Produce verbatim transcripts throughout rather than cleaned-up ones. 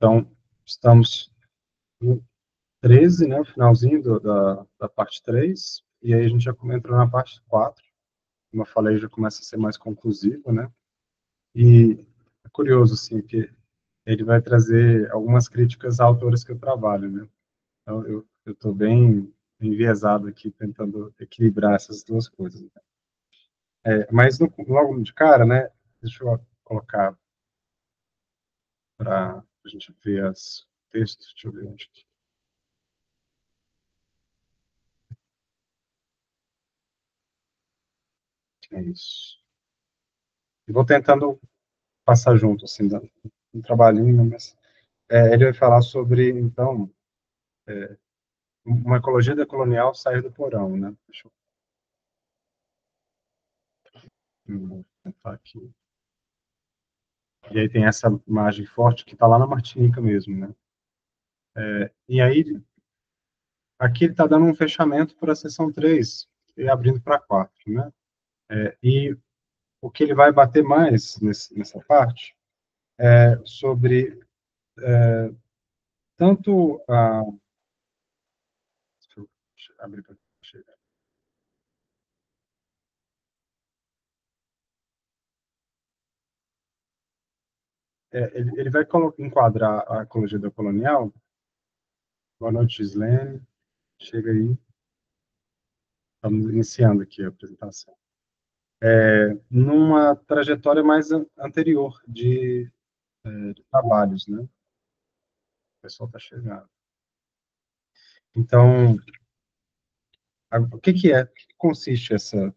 Então, estamos no treze, né, o finalzinho do, da, da parte três, e aí a gente já entra na parte quatro, como eu falei, já começa a ser mais conclusivo, né, e é curioso, assim, que ele vai trazer algumas críticas a autores que eu trabalho, né, então eu estou bem enviesado aqui, tentando equilibrar essas duas coisas. Né? É, mas no, logo de cara, né, deixa eu colocar para a gente ver os textos, deixa eu ver onde que é isso. E vou tentando passar junto, assim, dá um trabalhinho, mas é, ele vai falar sobre, então, uma ecologia decolonial sair do porão, né? Deixa eu, eu vou tentar aqui. E aí tem essa imagem forte que está lá na Martinica mesmo, né? É, e aí, aqui ele está dando um fechamento para a seção três e abrindo para a quatro, né? É, e o que ele vai bater mais nesse, nessa parte é sobre é, tanto a... Deixa eu abrir para chegar. É, ele, ele vai enquadrar a ecologia decolonial. Boa noite, Gislene. Chega aí. Estamos iniciando aqui a apresentação. É, numa trajetória mais an anterior de, é, de trabalhos, né? O pessoal está chegando. Então, a, o que que é? O que consiste essa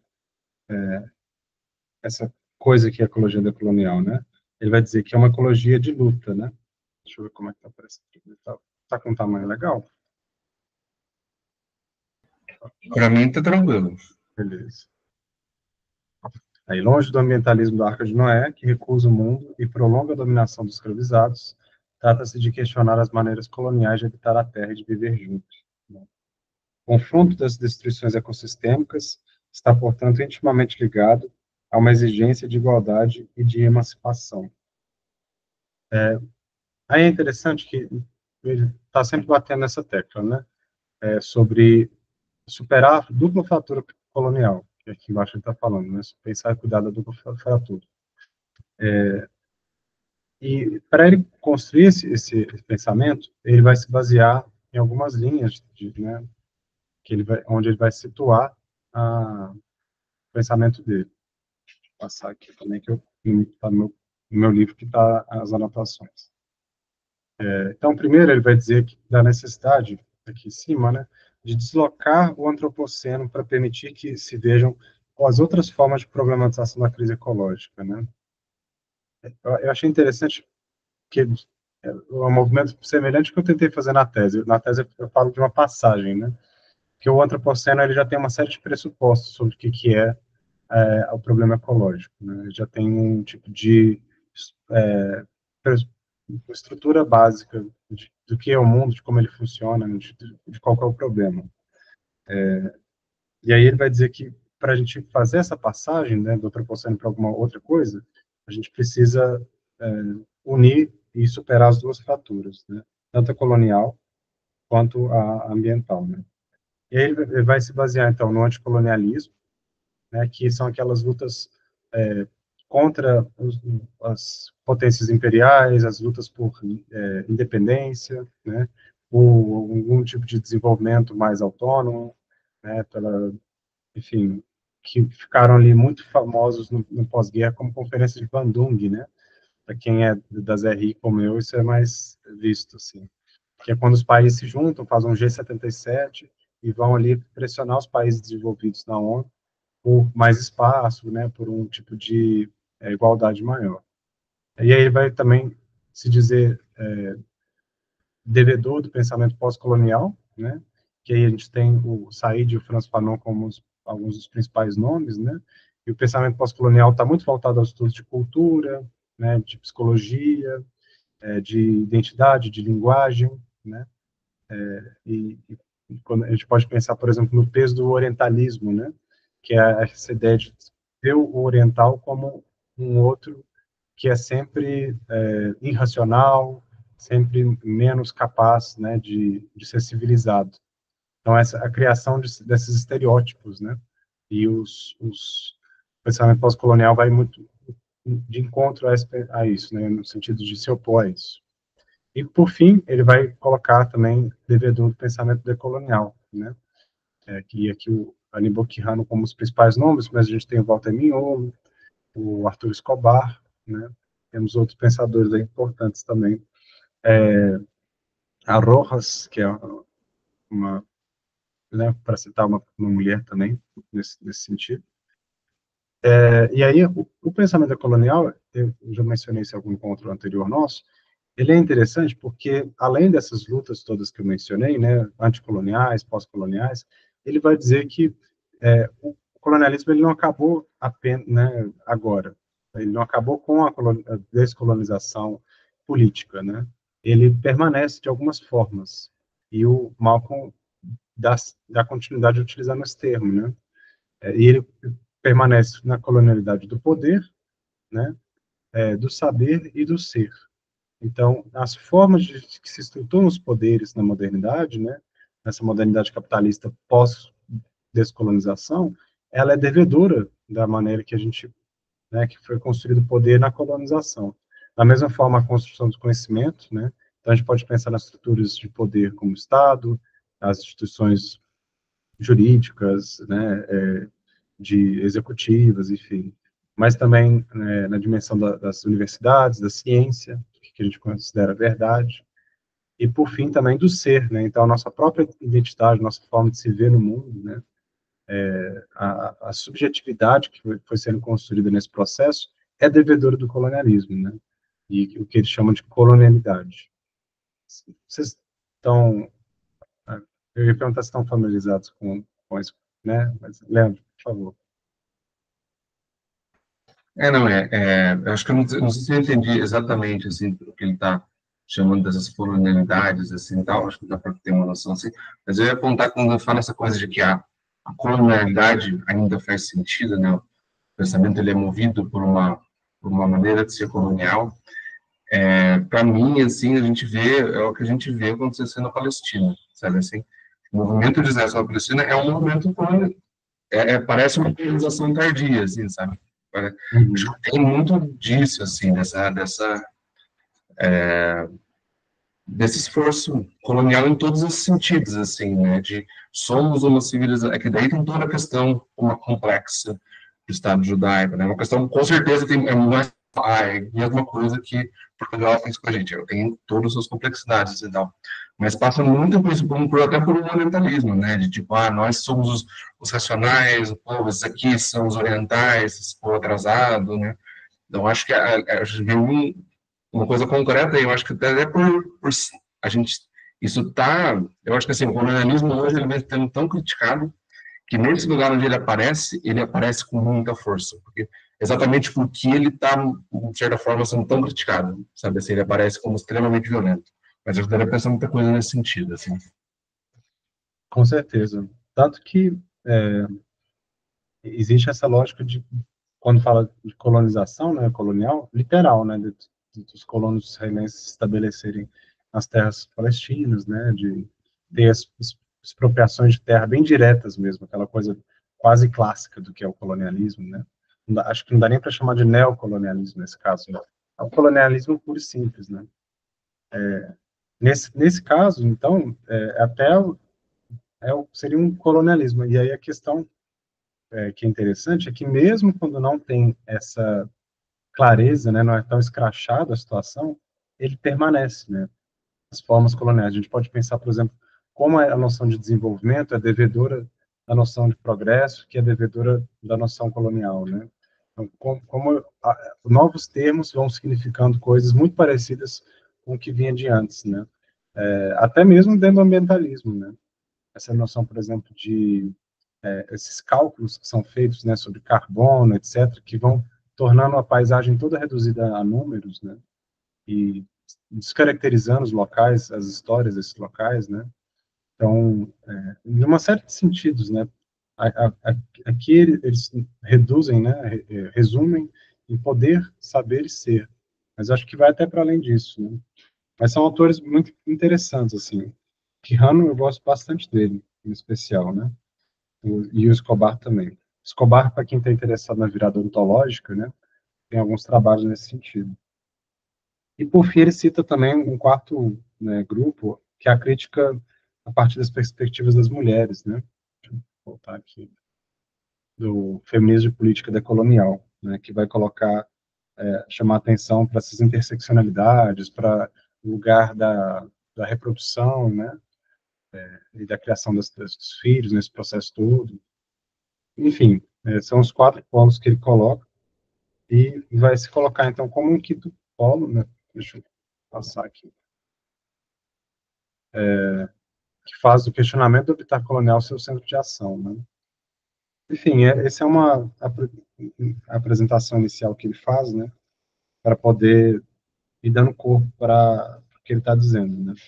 essa coisa que é a ecologia decolonial, né? Ele vai dizer que é uma ecologia de luta, né? Deixa eu ver como é que está aparecendo. Está tá com um tamanho legal? Para mim, tá tranquilo. Beleza. Aí, longe do ambientalismo da Arca de Noé, que recusa o mundo e prolonga a dominação dos escravizados, trata-se de questionar as maneiras coloniais de habitar a Terra e de viver juntos. Né? O confronto das destruições ecossistêmicas está, portanto, intimamente ligado a uma exigência de igualdade e de emancipação. É, aí é interessante que ele está sempre batendo nessa tecla, né? É, sobre superar a dupla fratura colonial, que aqui embaixo ele está falando, né? Pensar e cuidar da dupla fratura. E para ele construir esse, esse, pensamento, ele vai se basear em algumas linhas, de, né, que ele vai, onde ele vai situar a, o pensamento dele. Vou passar aqui também, que está no, no meu livro que está as anotações. É, então, primeiro, ele vai dizer que da necessidade, aqui em cima, né, de deslocar o antropoceno para permitir que se vejam as outras formas de problematização da crise ecológica. Né? Eu, eu achei interessante que é um movimento semelhante que eu tentei fazer na tese. Na tese eu falo de uma passagem, né? Que o antropoceno ele já tem uma série de pressupostos sobre o que, que é, é o problema ecológico. Né? Ele já tem um tipo de é, uma estrutura básica de, do que é o mundo, de como ele funciona, de, de qual é o problema. É, e aí ele vai dizer que para a gente fazer essa passagem, né, do antropoceno para alguma outra coisa, a gente precisa é, unir e superar as duas fraturas, né, tanto a colonial quanto a ambiental, né. E aí ele vai se basear, então, no anticolonialismo, né, que são aquelas lutas é, contra os, as potências imperiais, as lutas por é, independência, né, por algum tipo de desenvolvimento mais autônomo, né, pela, enfim, que ficaram ali muito famosos no, no pós-guerra como Conferência de Bandung, né, para quem é das R I como eu, isso é mais visto, assim, que é quando os países se juntam, fazem um G setenta e sete e vão ali pressionar os países desenvolvidos na ONU por mais espaço, né, por um tipo de é, igualdade maior. E aí ele vai também se dizer é, devedor do pensamento pós-colonial, né, que aí a gente tem o Said e o Franz Fanon como os, alguns dos principais nomes, né, e o pensamento pós-colonial está muito voltado aos estudos de cultura, né, de psicologia, é, de identidade, de linguagem, né, e, e quando a gente pode pensar, por exemplo, no peso do orientalismo, né, que é essa ideia de ver o oriental como um outro que é sempre é, irracional, sempre menos capaz, né, de, de ser civilizado. Então, essa, a criação de, desses estereótipos, né, e os, os o pensamento pós-colonial vai muito de encontro a, a isso, né, no sentido de se opor a isso. E, por fim, ele vai colocar também devedor do pensamento decolonial, né, é, que aqui o Aníbal Quijano como os principais nomes, mas a gente tem o Walter Mignolo, o Arthur Escobar, né, temos outros pensadores aí importantes também. É, a Rojas, que é uma, né, para citar uma, uma mulher também, nesse, nesse sentido. É, e aí, o, o pensamento decolonial, eu já mencionei isso em algum encontro anterior nosso, ele é interessante porque, além dessas lutas todas que eu mencionei, né, anticoloniais, pós-coloniais, ele vai dizer que é, o colonialismo ele não acabou apenas, né, agora. Ele não acabou com a, a descolonização política, né? Ele permanece de algumas formas. E o Malcolm dá, dá continuidade utilizando esse termo, né? É, e ele permanece na colonialidade do poder, né? É, do saber e do ser. Então, as formas de que se estruturam os poderes na modernidade, né, nessa modernidade capitalista pós-descolonização, ela é devedora da maneira que a gente, né, que foi construído o poder na colonização. Da mesma forma, a construção do conhecimento, né, então a gente pode pensar nas estruturas de poder como o Estado, as instituições jurídicas, né, é, de executivas, enfim, mas também é, na dimensão da, das universidades, da ciência, que a gente considera verdade, e por fim também do ser, né? Então a nossa própria identidade, nossa forma de se ver no mundo, né? É, a, a subjetividade que foi, foi sendo construída nesse processo é devedora do colonialismo, né? E o que eles chamam de colonialidade. Vocês estão, eu ia perguntar se estão familiarizados com, com isso, né? Mas Leandro, por favor. É, não, é, é eu acho que eu não, não sei se eu entendi exatamente, assim, o que ele está chamando dessas colonialidades, assim, tal, acho que dá para ter uma noção, assim, mas eu ia apontar quando eu falo essa coisa de que a, a colonialidade ainda faz sentido, né, o pensamento ele é movido por uma, por uma maneira de ser colonial, é, para mim, assim, a gente vê, é o que a gente vê acontecer na Palestina, sabe, assim, o movimento de Israel na Palestina é um movimento é, é, parece uma colonização tardia, assim, sabe? Uhum. Tem muito disso, assim, dessa, dessa, é, desse esforço colonial em todos os sentidos, assim, né? De somos uma civilização, é que daí tem toda a questão uma complexa do Estado judaico, né? Uma questão, com certeza, tem, é mais é a mesma coisa que Portugal fez com a gente, tem todas as suas complexidades e tal. Mas passa muito por isso, por, até por um orientalismo, né? De tipo, ah, nós somos os, os racionais, o povo, esses aqui são os orientais, esse povo atrasado, né? Então, acho que a, a, a gente vê um, uma coisa concreta, e eu acho que até por, por a gente, isso está, eu acho que assim, o colonialismo hoje ele vem sendo tão criticado que nesse lugar onde ele aparece, ele aparece com muita força, porque exatamente porque ele está, de certa forma, sendo tão criticado, sabe, assim, ele aparece como extremamente violento, mas eu estaria pensando muita coisa nesse sentido, assim. Com certeza. Tanto que é, existe essa lógica de, quando fala de colonização, né, colonial, literal, né, de, de, dos colonos israelenses se estabelecerem nas terras palestinas, né, de ter as, as expropriações de terra bem diretas mesmo, aquela coisa quase clássica do que é o colonialismo, né. Não dá, acho que não dá nem para chamar de neocolonialismo nesse caso, né? É o colonialismo puro e simples, né. É, nesse, nesse caso, então, é, até é, seria um colonialismo, e aí a questão é, que é interessante é que mesmo quando não tem essa clareza, né, não é tão escrachada a situação, ele permanece, né, as formas coloniais. A gente pode pensar, por exemplo, como a noção de desenvolvimento é devedora da noção de progresso, que é devedora da noção colonial, né? Então, como, como a, novos termos vão significando coisas muito parecidas com o que vinha de antes, né? É, até mesmo dentro do ambientalismo, né? Essa noção, por exemplo, de é, esses cálculos que são feitos, né, sobre carbono, etcétera, que vão tornando a paisagem toda reduzida a números, né, e descaracterizando os locais, as histórias desses locais, né. Então, é, de uma série de sentidos, né, a, a, a, aqui eles reduzem, né, resumem em poder, saber e ser, mas acho que vai até para além disso, né. Mas são autores muito interessantes, assim. Quijano, eu gosto bastante dele, em especial, né? O- e o Escobar também. Escobar, para quem está interessado na virada ontológica, né? Tem alguns trabalhos nesse sentido. E, por fim, ele cita também um quarto, né, grupo, que é a crítica a partir das perspectivas das mulheres, né? Deixa eu voltar aqui. Do feminismo de política decolonial, né? Que vai colocar, é, chamar atenção para essas interseccionalidades, para o lugar da, da reprodução, né? E da criação das, dos filhos nesse processo todo. Enfim, é, são os quatro polos que ele coloca e vai se colocar, então, como um quinto polo, né? Deixa eu passar aqui. Que faz do questionamento do habitat colonial seu centro de ação, né? Enfim, é, essa é uma apre- apresentação inicial que ele faz, né? Para poder ir dando corpo para o que ele está dizendo, né?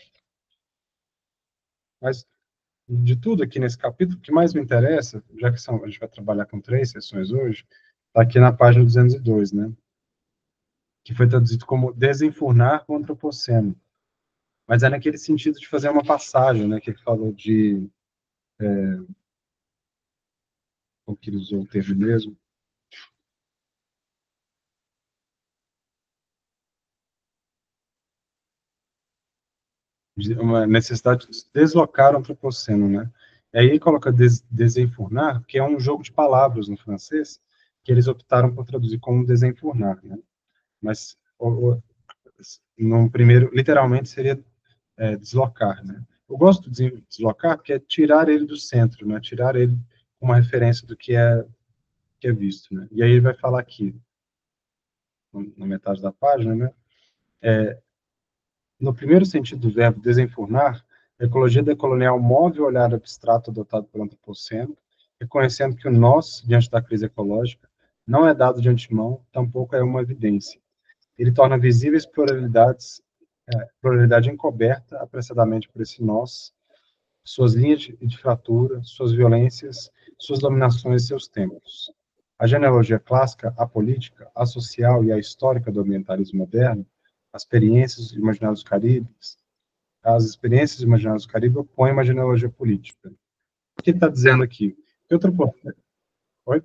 Mas, de tudo aqui nesse capítulo, o que mais me interessa, já que são, a gente vai trabalhar com três sessões hoje, está aqui na página duzentos e dois, né? Que foi traduzido como desenfurnar o antropoceno. Mas é naquele sentido de fazer uma passagem, né? Que ele falou de... Como que ele usou o termo mesmo? De uma necessidade de deslocar o antropoceno, né? E aí ele coloca des, desenfurnar, que é um jogo de palavras no francês, que eles optaram por traduzir como desenfurnar, né? Mas, o, o, no primeiro, literalmente seria é, deslocar, né? Eu gosto de deslocar porque é tirar ele do centro, né? Tirar ele com uma referência do que é que é visto, né? E aí ele vai falar aqui, na metade da página, né? No primeiro sentido do verbo desenfurnar, a ecologia decolonial move o olhar abstrato adotado pelo antropoceno, reconhecendo que o nós, diante da crise ecológica, não é dado de antemão, tampouco é uma evidência. Ele torna visíveis pluralidades, é, pluralidade encoberta apressadamente por esse nós, suas linhas de, de fratura, suas violências, suas dominações e seus tempos. A genealogia clássica, a política, a social e a histórica do ambientalismo moderno, as experiências imaginários caribes, as experiências imaginárias do Caribe opõem uma genealogia política. O que ele está dizendo aqui? Que outro ponto? Oi?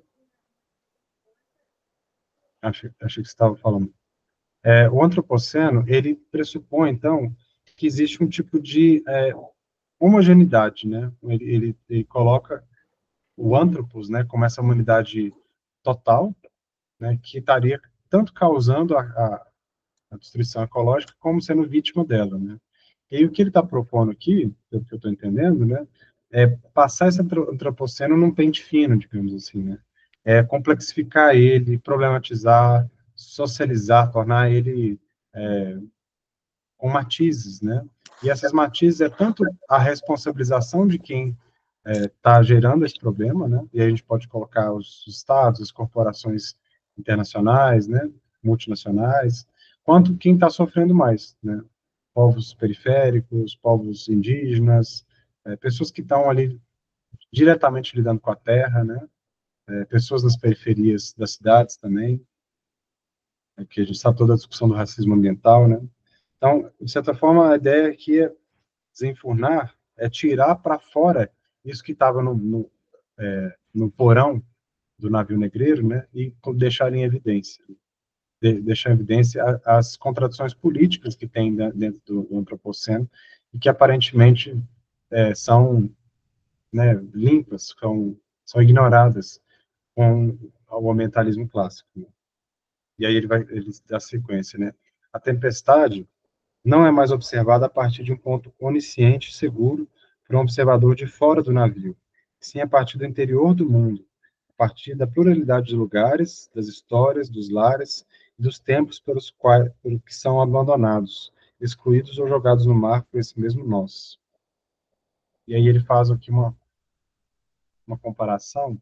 Achei, achei que você estava falando. É, o antropoceno, ele pressupõe, então, que existe um tipo de é, homogeneidade, né? Ele, ele, ele coloca o antropos, né, como essa humanidade total, né, que estaria tanto causando a, a, a destruição ecológica como sendo vítima dela, né? E o que ele está propondo aqui, pelo que eu estou entendendo, né, é passar esse antropoceno num pente fino, digamos assim, né? É complexificar ele, problematizar, socializar, tornar ele é, com matizes, né? E essas matizes é tanto a responsabilização de quem está gerando esse problema, né? E a gente pode colocar os estados, as corporações internacionais, né? Multinacionais, quanto quem está sofrendo mais, né? Povos periféricos, povos indígenas, é, pessoas que estão ali diretamente lidando com a terra, né? É, pessoas nas periferias das cidades também, é, que a gente sabe toda a discussão do racismo ambiental, né? Então, de certa forma, a ideia aqui é desenfurnar, é tirar para fora isso que estava no, no, é, no porão do navio negreiro, né, e deixar em evidência, de, deixar em evidência a, as contradições políticas que tem dentro do, do antropoceno e que aparentemente é, são, né, limpas, são, são ignoradas com o ambientalismo clássico, né? E aí ele vai ele dá sequência, né? A tempestade não é mais observada a partir de um ponto onisciente e seguro para um observador de fora do navio, sim a partir do interior do mundo, a partir da pluralidade de lugares, das histórias, dos lares e dos tempos pelos quais por que são abandonados, excluídos ou jogados no mar por esse mesmo nós. E aí ele faz aqui uma, uma comparação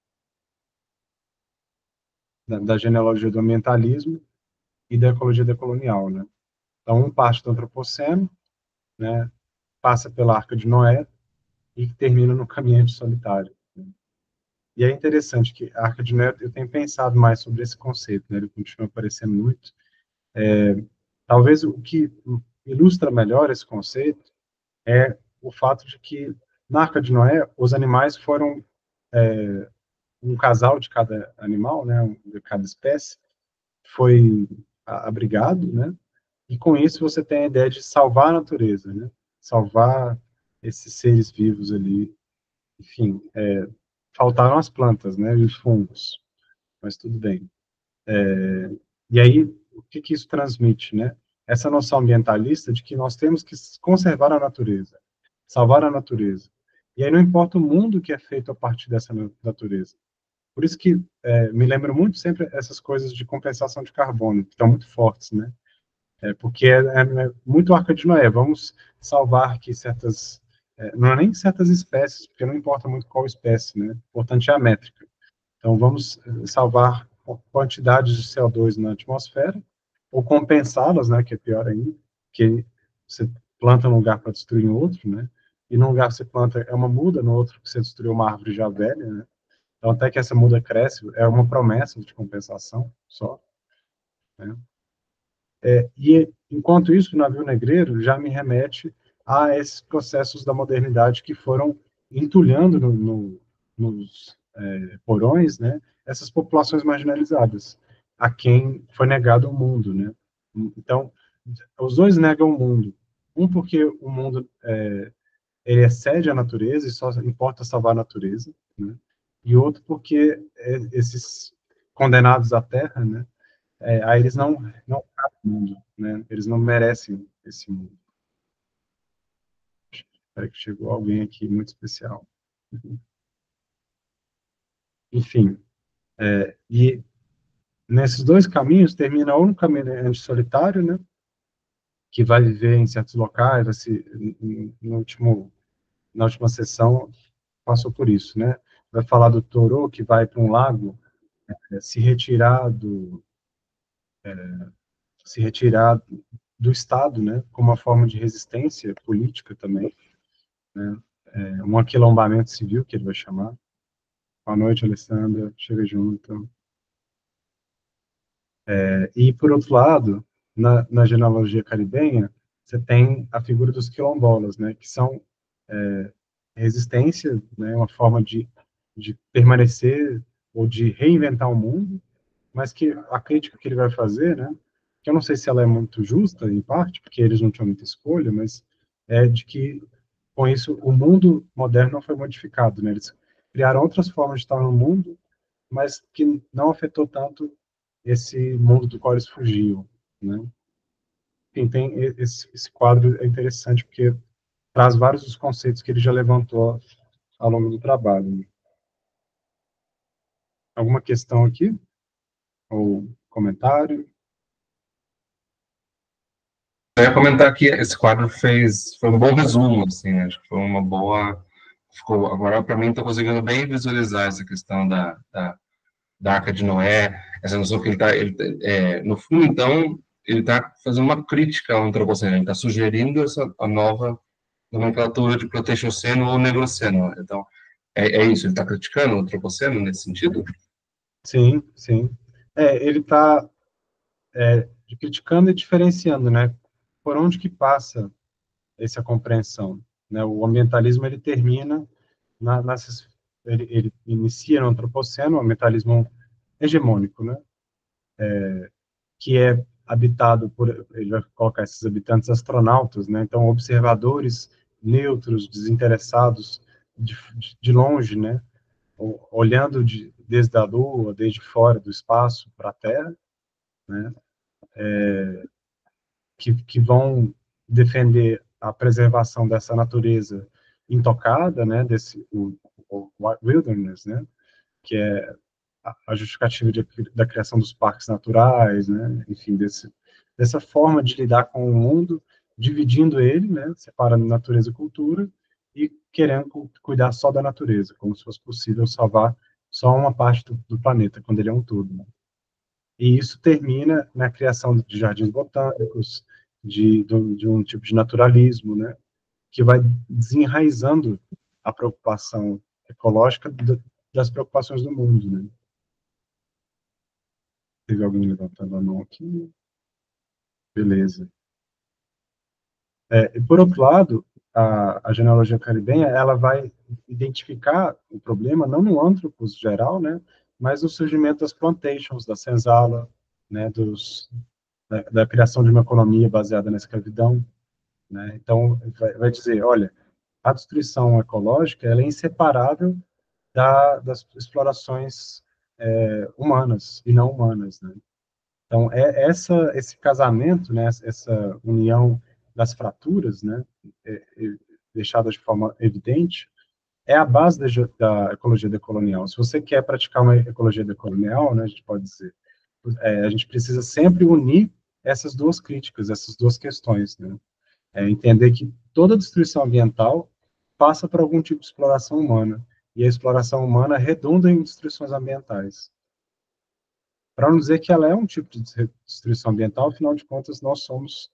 da, da genealogia do ambientalismo e da ecologia decolonial, né? Então, um parte do antropoceno, né, passa pela Arca de Noé, e que termina no caminhante solitário. E é interessante que a Arca de Noé, eu tenho pensado mais sobre esse conceito, né? Ele continua aparecendo muito. Talvez o que ilustra melhor esse conceito é o fato de que, na Arca de Noé, os animais foram é, um casal de cada animal, né, de cada espécie, foi abrigado, né, e com isso você tem a ideia de salvar a natureza, né, salvar esses seres vivos ali. Enfim, é, faltaram as plantas, né, e os fungos, mas tudo bem. É, e aí, o que que isso transmite, né? Essa noção ambientalista de que nós temos que conservar a natureza, salvar a natureza. E aí não importa o mundo que é feito a partir dessa natureza. Por isso que é, me lembro muito sempre essas coisas de compensação de carbono, que estão muito fortes, né? É, porque é, é muito Arca de Noé. Vamos salvar aqui certas... É, não é nem certas espécies, porque não importa muito qual espécie, né? O importante é a métrica. Então, vamos salvar quantidades de C O dois na atmosfera, ou compensá-las, né, que é pior ainda, que você planta num lugar para destruir um outro, né, e num lugar que você planta é uma muda, no outro que você destruiu uma árvore já velha, né, então até que essa muda cresce, é uma promessa de compensação só, né. É, e, enquanto isso, o navio negreiro já me remete a esses processos da modernidade que foram entulhando no, no, nos é, porões, né, essas populações marginalizadas, a quem foi negado o mundo, né. Então, os dois negam o mundo. Um porque o mundo é, ele excede a natureza e só importa salvar a natureza, né, e outro porque é, esses condenados à terra, né, é, aí eles não não cabem no mundo, né? Eles não merecem esse mundo. Espera que chegou alguém aqui muito especial. Enfim, é, e nesses dois caminhos termina ou no caminho solitário, né? Que vai viver em certos locais, vai se, no último na última sessão passou por isso, né? Vai falar do Thoreau que vai para um lago, é, se retirar do se retirar do Estado, né? Como uma forma de resistência política também, né? É, um aquilombamento civil, que ele vai chamar. Boa noite, Alessandra, chega junto. É, e, por outro lado, na, na genealogia caribenha, você tem a figura dos quilombolas, né, que são é, resistência, né, uma forma de, de permanecer ou de reinventar o mundo, mas que a crítica que ele vai fazer, né, que eu não sei se ela é muito justa, em parte, porque eles não tinham muita escolha, mas é de que, com isso, o mundo moderno não foi modificado, né, eles criaram outras formas de estar no mundo, mas que não afetou tanto esse mundo do qual eles fugiam, né. Enfim, tem esse, esse quadro é interessante, porque traz vários dos conceitos que ele já levantou ao longo do trabalho. Alguma questão aqui? Ou comentário? Eu ia comentar que esse quadro fez, foi um bom resumo, assim, né? Acho que foi uma boa, ficou, agora para mim estou conseguindo bem visualizar essa questão da, da, da Arca de Noé, essa noção que ele está, ele, é, no fundo, então, ele está fazendo uma crítica ao antropoceno, ele está sugerindo essa a nova nomenclatura de Pleistoceno ou Negroceno. Então, é, é isso, ele está criticando o antropoceno nesse sentido? Sim, sim. É, ele está é, criticando e diferenciando, né? Por onde que passa essa compreensão, né? O ambientalismo ele termina na, nessas, ele, ele inicia no antropoceno, o ambientalismo hegemônico, né? Que é habitado por, ele vai colocar esses habitantes astronautas, né? Então, observadores neutros, desinteressados, de, de longe, né? Olhando de, desde a Lua, desde fora do espaço para a Terra, né? Que, que vão defender a preservação dessa natureza intocada, né? Desse o, o wilderness, né? Que é a justificativa de, da criação dos parques naturais, né? Enfim, desse, dessa forma de lidar com o mundo, dividindo ele, né? Separando natureza e cultura e querendo cu cuidar só da natureza, como se fosse possível salvar só uma parte do, do planeta, quando ele é um todo, né? E isso termina na criação de jardins botânicos, de, de, de um tipo de naturalismo, né? Que vai desenraizando a preocupação ecológica do, das preocupações do mundo, né? Teve alguém levantando a mão aqui? Beleza. É, por outro lado, a, a genealogia caribenha, ela vai identificar o problema, não no antropos geral, né, mas no surgimento das plantations, da senzala, né, dos, da, da criação de uma economia baseada na escravidão, né, então vai, vai dizer, olha, a destruição ecológica, ela é inseparável da, das explorações é, humanas e não humanas, né. Então, é essa, esse casamento, né, essa união das fraturas, né, é, é, deixadas de forma evidente, é a base da, da ecologia decolonial. Se você quer praticar uma ecologia decolonial, né, a gente pode dizer, é, a gente precisa sempre unir essas duas críticas, essas duas questões, né, é, entender que toda destruição ambiental passa por algum tipo de exploração humana, e a exploração humana redunda em destruições ambientais. Para não dizer que ela é um tipo de destruição ambiental, afinal de contas, nós somos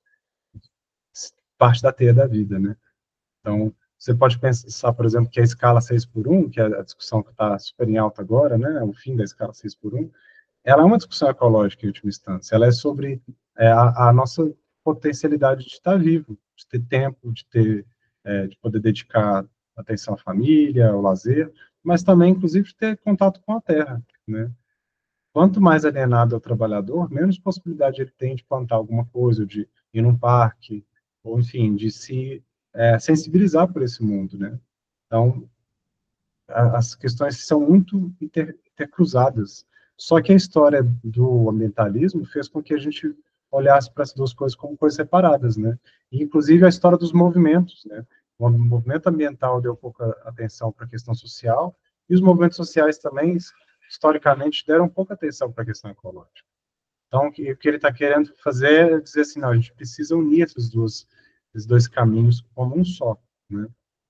parte da teia da vida, né? Então, você pode pensar, por exemplo, que a escala seis por um, que é a discussão que está super em alta agora, né, o fim da escala seis por um, ela é uma discussão ecológica, em última instância. Ela é sobre é, a, a nossa potencialidade de estar vivo, de ter tempo, de ter, é, de poder dedicar atenção à família, ao lazer, mas também, inclusive, de ter contato com a terra, né? Quanto mais alienado é o trabalhador, menos possibilidade ele tem de plantar alguma coisa, de ir num parque, ou, enfim, de se é, sensibilizar por esse mundo, né? Então, a, as questões são muito inter, intercruzadas. Só que a história do ambientalismo fez com que a gente olhasse para as duas coisas como coisas separadas, né? E, inclusive, a história dos movimentos, né? O movimento ambiental deu pouca atenção para a questão social, e os movimentos sociais também, historicamente, deram pouca atenção para a questão ecológica. Então, o que, o que ele está querendo fazer é dizer assim, não, a gente precisa unir esses dois, esses dois caminhos como um só, né?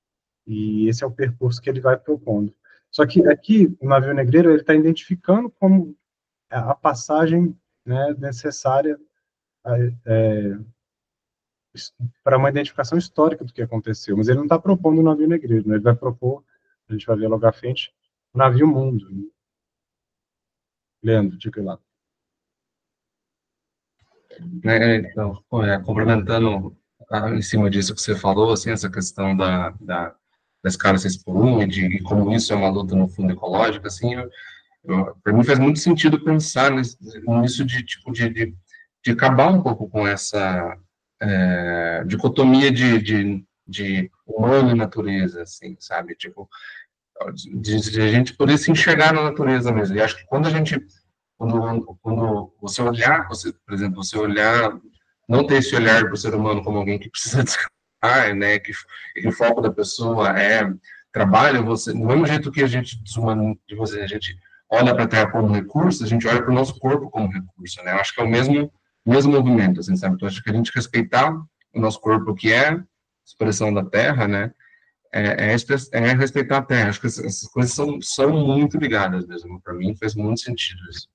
E esse é o percurso que ele vai propondo. Só que aqui, o navio negreiro, ele está identificando como a passagem, né, necessária é, para uma identificação histórica do que aconteceu, mas ele não está propondo o navio negreiro, né? Ele vai propor, a gente vai ver logo à frente, o navio mundo, né? Leandro, diga lá. Né, então, é, complementando ah, em cima disso que você falou, assim, essa questão da, da, da escala seis por um e de e como isso é uma luta no fundo ecológica, assim, para mim faz muito sentido pensar nisso, nisso de tipo de, de, de acabar um pouco com essa é, dicotomia de, de, de humano e natureza, assim, sabe? Tipo, de, de a gente poder se enxergar na natureza mesmo. E acho que quando a gente quando, quando você olhar, você, por exemplo, você olhar, não ter esse olhar para o ser humano como alguém que precisa descansar, né, que, que o foco da pessoa é trabalho, você, do mesmo jeito que a gente desumano de você, a gente olha para a Terra como recurso, a gente olha para o nosso corpo como recurso, né, eu acho que é o mesmo, mesmo movimento, assim, sabe, então acho que a gente respeitar o nosso corpo, que é expressão da Terra, né, é, é, é respeitar a Terra, acho que essas, essas coisas são, são muito ligadas mesmo, para mim faz muito sentido isso.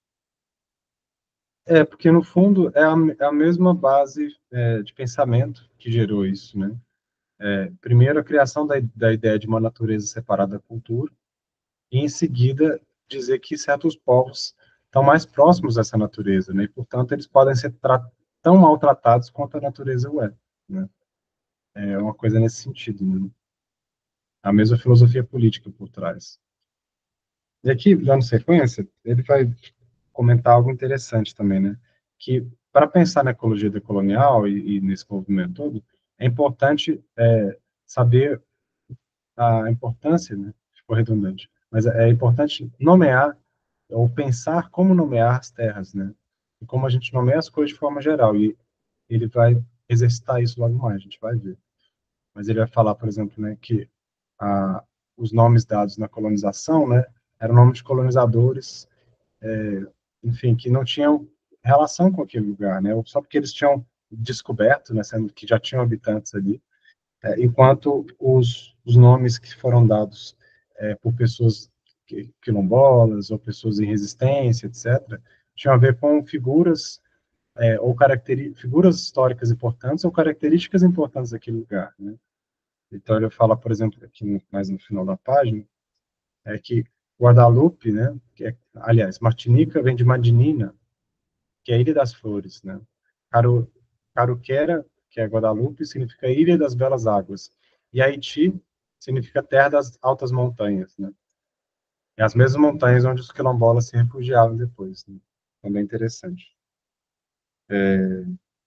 É, porque no fundo é a, é a mesma base é, de pensamento que gerou isso, né? É, primeiro, a criação da, da ideia de uma natureza separada da cultura, e em seguida, dizer que certos povos estão mais próximos dessa natureza, né? E, portanto, eles podem ser tão maltratados quanto a natureza o é, né? É uma coisa nesse sentido, né? A mesma filosofia política por trás. E aqui, dando sequência, ele vai comentar algo interessante também, né? Que para pensar na ecologia decolonial e, e nesse movimento todo, é importante é, saber a importância, né? Ficou redundante, mas é importante nomear ou pensar como nomear as terras, né? E como a gente nomeia as coisas de forma geral. E ele vai exercitar isso logo mais, a gente vai ver. Mas ele vai falar, por exemplo, né, que a, os nomes dados na colonização, né, eram nomes de colonizadores, é, enfim, que não tinham relação com aquele lugar, né, só porque eles tinham descoberto, né, sendo que já tinham habitantes ali, é, enquanto os, os nomes que foram dados é, por pessoas quilombolas ou pessoas em resistência, etcétera, tinham a ver com figuras é, ou figuras históricas importantes ou características importantes daquele lugar, né. Então ele fala, por exemplo, aqui mais no final da página, é que Guadalupe, né, que é, aliás, Martinica vem de Madinina, que é a Ilha das Flores, né. Caru, Caruquera que é Guadalupe, significa Ilha das Belas Águas. E Haiti significa Terra das Altas Montanhas, né? É as mesmas montanhas onde os quilombolas se refugiavam depois, né? Também interessante. É,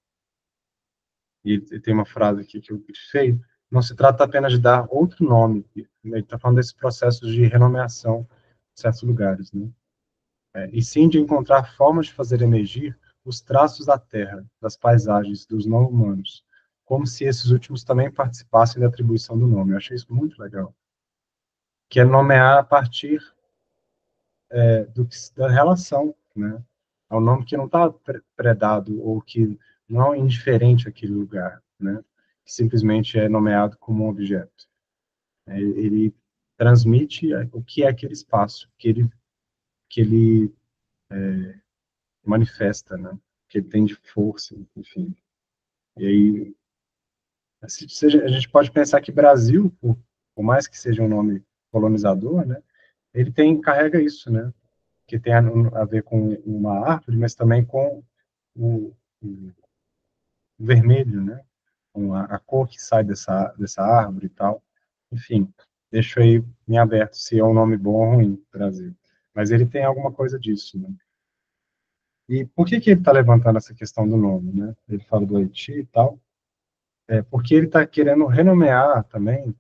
e, e tem uma frase aqui que eu grifei: não se trata apenas de dar outro nome, ele está falando desses processos de renomeação em certos lugares, né? É, e sim de encontrar formas de fazer emergir os traços da terra, das paisagens, dos não-humanos, como se esses últimos também participassem da atribuição do nome. Eu achei isso muito legal. Que é nomear a partir é, do que, da relação, né? É um nome que não está predado ou que não é indiferente àquele lugar, né? Que simplesmente é nomeado como um objeto. É, ele transmite o que é aquele espaço, que ele, que ele é, manifesta, né? Que ele tem de força, enfim. E aí, assim, seja, a gente pode pensar que Brasil, por, por mais que seja um nome colonizador, né? Ele tem, carrega isso, né? Que tem a, a ver com uma árvore, mas também com o, o vermelho, né? Com a, a cor que sai dessa, dessa árvore e tal. Enfim, deixo aí em aberto se é um nome bom ou ruim, Brasil. Mas ele tem alguma coisa disso, né? E por que que ele está levantando essa questão do nome, né? Ele fala do Haiti e tal. É porque ele está querendo renomear também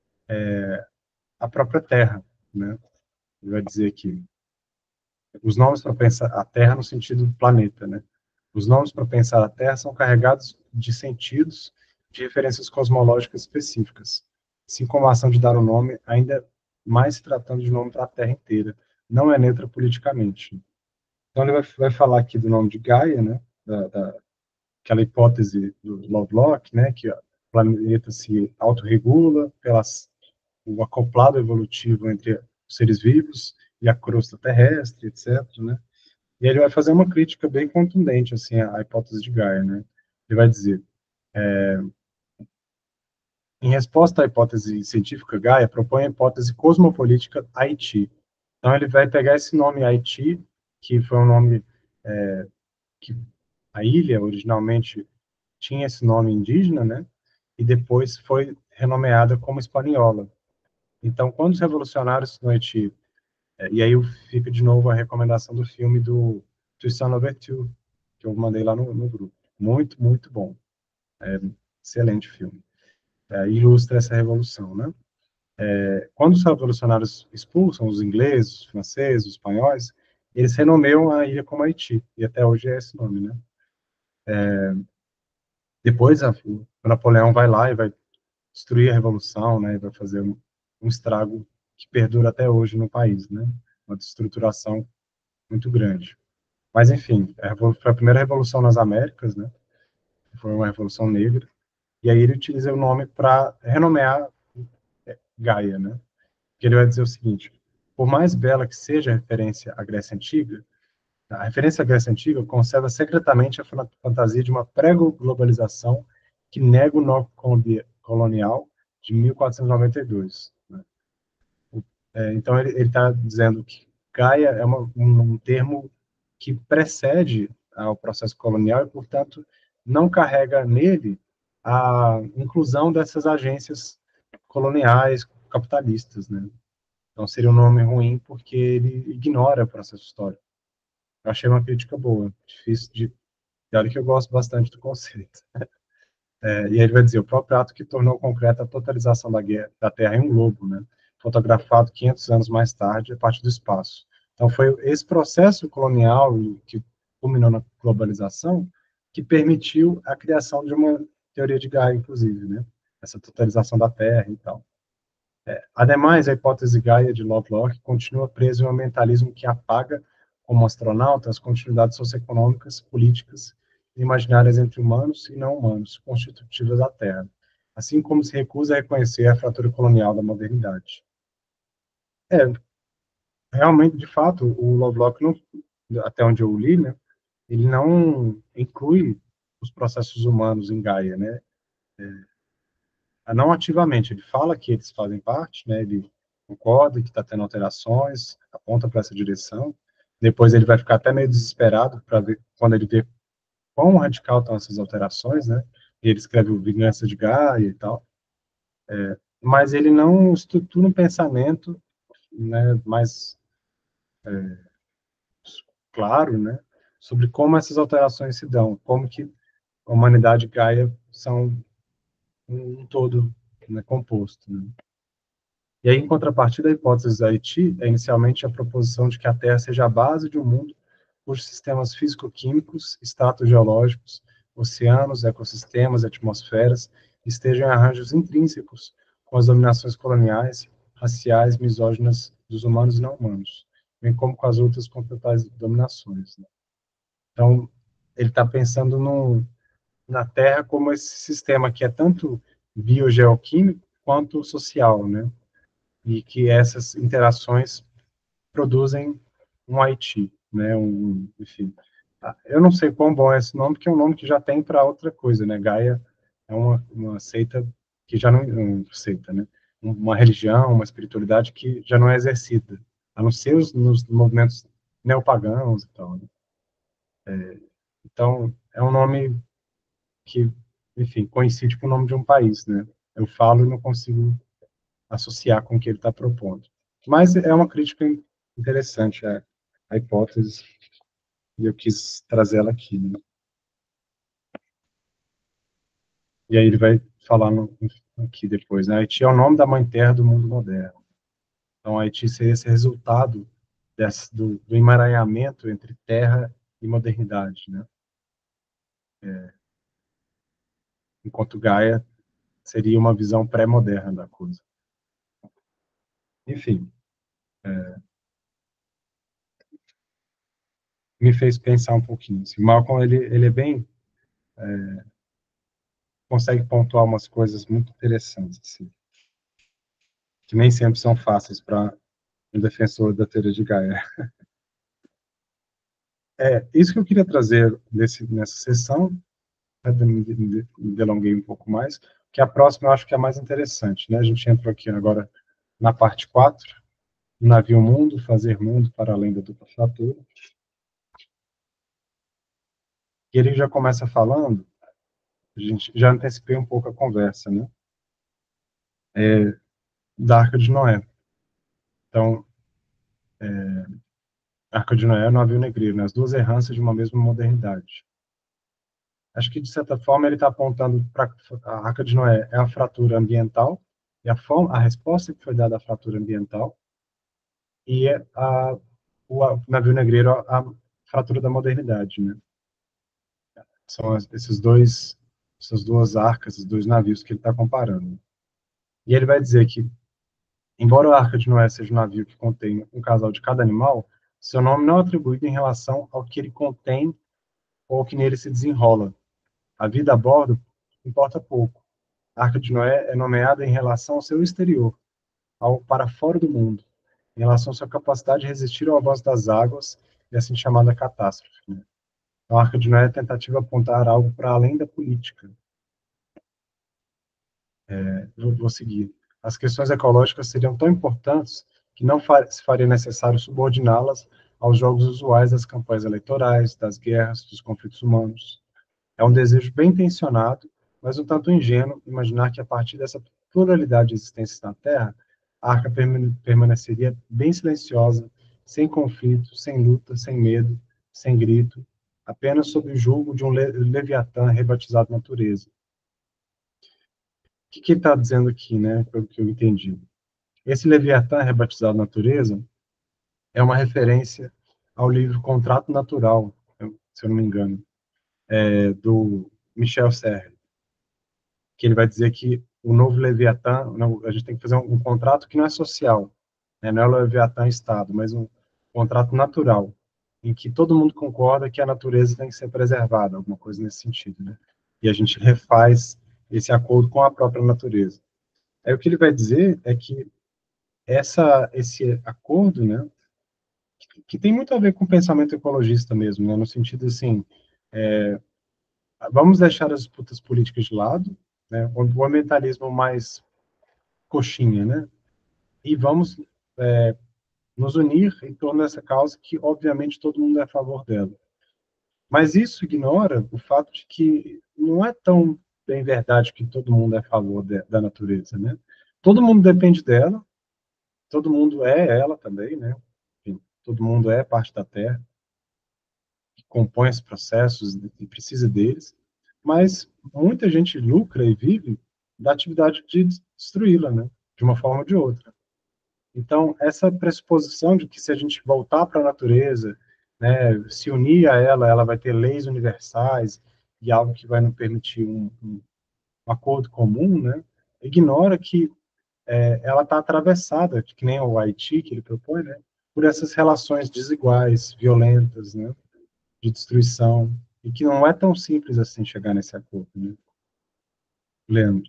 a própria Terra, né? Ele vai dizer que os nomes para pensar a Terra no sentido do planeta, né? Os nomes para pensar a Terra são carregados de sentidos, de referências cosmológicas específicas, assim como a ação de dar o nome, ainda mais se tratando de nome para a Terra inteira, não é neutra politicamente. Então ele vai, vai falar aqui do nome de Gaia, né? Da, da, aquela hipótese do Lovelock, né? Que o planeta se autorregula pelas o acoplado evolutivo entre os seres vivos e a crosta terrestre, etc, né? E ele vai fazer uma crítica bem contundente, assim, à hipótese de Gaia, né? Ele vai dizer, em resposta à hipótese científica, Gaia propõe a hipótese cosmopolítica Haiti. Então, ele vai pegar esse nome Haiti, que foi um nome é, que a ilha originalmente tinha esse nome indígena, né? E depois foi renomeada como Hispaniola. Então, quando os revolucionários no Haiti, é, e aí fica de novo a recomendação do filme do Toussaint Louverture, que eu mandei lá no, no grupo. Muito, muito bom. É, excelente filme. É, ilustra essa revolução, né? É, quando os revolucionários expulsam os ingleses, os franceses, os espanhóis, eles renomeiam a ilha como Haiti, e até hoje é esse nome, né? É, depois, a, o Napoleão vai lá e vai destruir a revolução, né? E vai fazer um, um estrago que perdura até hoje no país, né? Uma destruturação muito grande. Mas, enfim, foi a primeira revolução nas Américas, né? Foi uma revolução negra. E aí ele utiliza o nome para renomear Gaia, né? Que ele vai dizer o seguinte: por mais bela que seja a referência à Grécia Antiga, a referência à Grécia Antiga conserva secretamente a fantasia de uma pré-globalização que nega o nó colonial de mil quatrocentos e noventa e dois. Né? É, então, ele está dizendo que Gaia é uma, um, um termo que precede ao processo colonial e, portanto, não carrega nele a inclusão dessas agências coloniais, capitalistas, né? Então, seria um nome ruim porque ele ignora o processo histórico. Eu achei uma crítica boa, difícil de... Olha que eu gosto bastante do conceito. É, e ele vai dizer, o próprio ato que tornou concreta a totalização da, guerra, da Terra em um globo, né? Fotografado quinhentos anos mais tarde, a partir do espaço. Então, foi esse processo colonial que culminou na globalização que permitiu a criação de uma teoria de Gaia, inclusive, né? Essa totalização da Terra e tal. Ademais, a hipótese Gaia de Lovelock continua presa em um mentalismo que apaga, como astronauta, as continuidades socioeconômicas, políticas e imaginárias entre humanos e não humanos, constitutivas da Terra, assim como se recusa a reconhecer a fratura colonial da modernidade. É, realmente, de fato, o Lovelock, não, até onde eu li, né, ele não inclui os processos humanos em Gaia, né, não ativamente, ele fala que eles fazem parte, né, ele concorda que está tendo alterações, aponta para essa direção, depois ele vai ficar até meio desesperado para ver, quando ele vê quão radical estão essas alterações, né? E ele escreve o Vingança de Gaia e tal, é, mas ele não estrutura um pensamento, né, mais é, claro, né, sobre como essas alterações se dão, como que a humanidade e Gaia são um todo, né, composto, né? E aí, em contrapartida, a hipótese da Haiti é inicialmente a proposição de que a Terra seja a base de um mundo cujos sistemas físico-químicos, estratos geológicos, oceanos, ecossistemas e atmosferas estejam em arranjos intrínsecos com as dominações coloniais, raciais, misóginas dos humanos e não humanos, bem como com as outras continentais dominações, né? Então, ele está pensando no, na Terra como esse sistema que é tanto biogeoquímico quanto social, né? E que essas interações produzem um Haiti, né? Um, enfim, eu não sei quão bom é esse nome, porque é um nome que já tem para outra coisa, né? Gaia é uma, uma seita que já não, não seita, né? Uma religião, uma espiritualidade que já não é exercida, a não ser os, nos movimentos neopagãos e tal, né? Então, é um nome que, enfim, coincide com o nome de um país, né? Eu falo e não consigo associar com o que ele está propondo. Mas é uma crítica interessante a, a hipótese, e eu quis trazer ela aqui, né? E aí ele vai falar no, aqui depois, né? Haiti é o nome da mãe terra do mundo moderno. Então, Haiti seria esse resultado desse, do, do emaranhamento entre terra e modernidade, né? É, enquanto Gaia seria uma visão pré-moderna da coisa. Enfim, é, me fez pensar um pouquinho. Assim, Malcolm, ele, ele é bem... É, consegue pontuar umas coisas muito interessantes, assim, que nem sempre são fáceis para um defensor da teoria de Gaia. É, isso que eu queria trazer desse, nessa sessão, né, me, me, me delonguei um pouco mais, que a próxima eu acho que é a mais interessante, né? A gente entrou aqui agora na parte quatro, navio mundo, fazer mundo para além da dupla fratura, e ele já começa falando, a gente já antecipei um pouco a conversa, né? É, da Arca de Noé. Então, a Arca de Noé e o navio negreiro, né? As duas errâncias de uma mesma modernidade. Acho que, de certa forma, ele está apontando para a Arca de Noé é a fratura ambiental, e a, forma, a resposta que foi dada à fratura ambiental, e é a, o a, navio negreiro a, a fratura da modernidade, né? São esses dois, essas duas arcas, esses dois navios que ele está comparando. E ele vai dizer que, embora a Arca de Noé seja um navio que contém um casal de cada animal, seu nome não é atribuído em relação ao que ele contém ou ao que nele se desenrola. A vida a bordo importa pouco. A Arca de Noé é nomeada em relação ao seu exterior, ao para fora do mundo, em relação à sua capacidade de resistir ao avanço das águas e assim chamada catástrofe, né? Então, a Arca de Noé é a tentativa de apontar algo para além da política. É, vou, vou seguir. As questões ecológicas seriam tão importantes que não fa se faria necessário subordiná-las aos jogos usuais das campanhas eleitorais, das guerras, dos conflitos humanos. É um desejo bem intencionado, mas um tanto ingênuo imaginar que a partir dessa pluralidade de existências na Terra, a Arca permaneceria bem silenciosa, sem conflito, sem luta, sem medo, sem grito, apenas sob o julgo de um le Leviatã rebatizado natureza. O que, que ele está dizendo aqui, né, pelo que eu entendi? Esse Leviatã rebatizado natureza é uma referência ao livro Contrato Natural, se eu não me engano, é, do Michel Serres, que ele vai dizer que o novo Leviatã, não, a gente tem que fazer um, um contrato que não é social, né, não é o Leviatã Estado, mas um contrato natural, em que todo mundo concorda que a natureza tem que ser preservada, alguma coisa nesse sentido, né? E a gente refaz esse acordo com a própria natureza. Aí o que ele vai dizer é que essa, esse acordo, né, que, que tem muito a ver com o pensamento ecologista mesmo, né, no sentido assim, é, vamos deixar as disputas políticas de lado, né, o ambientalismo mais coxinha, né, e vamos é, nos unir em torno dessa causa que, obviamente, todo mundo é a favor dela. Mas isso ignora o fato de que não é tão bem verdade que todo mundo é a favor de, da natureza, né? Todo mundo depende dela, todo mundo é ela também, né? Enfim, todo mundo é parte da Terra, que compõe esses processos e precisa deles, mas muita gente lucra e vive da atividade de destruí-la, né? De uma forma ou de outra. Então, essa pressuposição de que se a gente voltar para a natureza, né, se unir a ela, ela vai ter leis universais e algo que vai nos permitir um, um, um acordo comum, né, ignora que é, ela está atravessada, que nem o Haiti que ele propõe, né, por essas relações desiguais, violentas, né, de destruição, e que não é tão simples assim chegar nesse acordo, né? Leandro.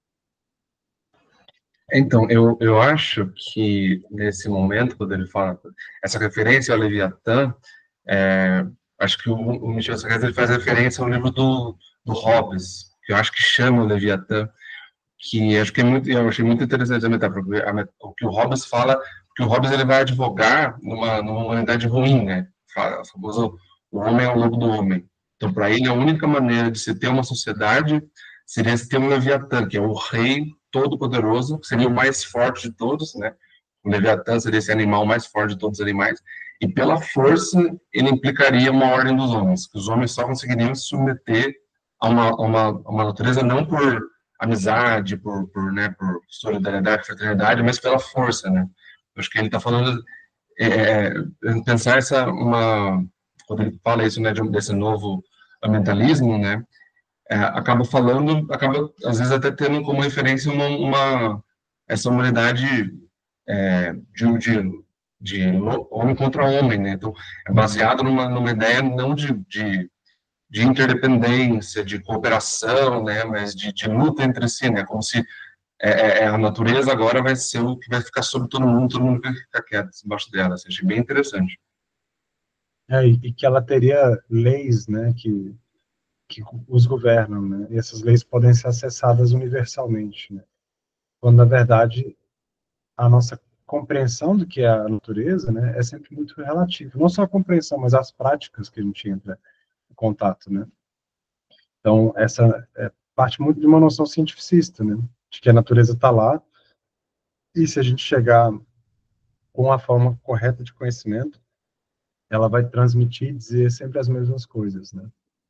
Então, eu, eu acho que nesse momento, quando ele fala essa referência ao Leviatã, é, acho que o, o Michel Serres ele faz referência ao livro do, do Hobbes, que eu acho que chama o Leviatã, que acho que é muito, eu achei muito interessante a metáfora, porque a, o que o Hobbes fala, que o Hobbes ele vai advogar numa, numa humanidade ruim, né? Fala, o famoso, o homem é o lobo do homem. Então, para ele, a única maneira de se ter uma sociedade seria se ter um Leviatã, que é o rei todo-poderoso, que seria o mais forte de todos, né? O Leviatã seria esse animal mais forte de todos os animais, e pela força ele implicaria uma ordem dos homens, que os homens só conseguiriam se submeter a uma, a uma, a uma natureza não por amizade, por, por, né, por solidariedade, fraternidade, mas pela força, né? Acho que ele está falando, é, pensar essa, uma, quando ele fala isso, né, de, desse novo ambientalismo, né, é, acaba falando, acaba às vezes até tendo como referência uma, uma essa humanidade é, de, de, de homem contra homem, né? Então, é baseado numa, numa ideia não de, de, de interdependência, de cooperação, né? Mas de, de luta entre si, né? Como se é, é, a natureza agora vai ser o que vai ficar sobre todo mundo, todo mundo vai ficar quieto embaixo dela. Assim, achei bem interessante. É, e que ela teria leis, né, que que os governam, né? E essas leis podem ser acessadas universalmente, né? Quando, na verdade, a nossa compreensão do que é a natureza, né, é sempre muito relativa. Não só a compreensão, mas as práticas que a gente entra em contato, né? Então, essa é parte muito de uma noção cientificista, né? De que a natureza está lá, e se a gente chegar com a forma correta de conhecimento, ela vai transmitir e dizer sempre as mesmas coisas, né?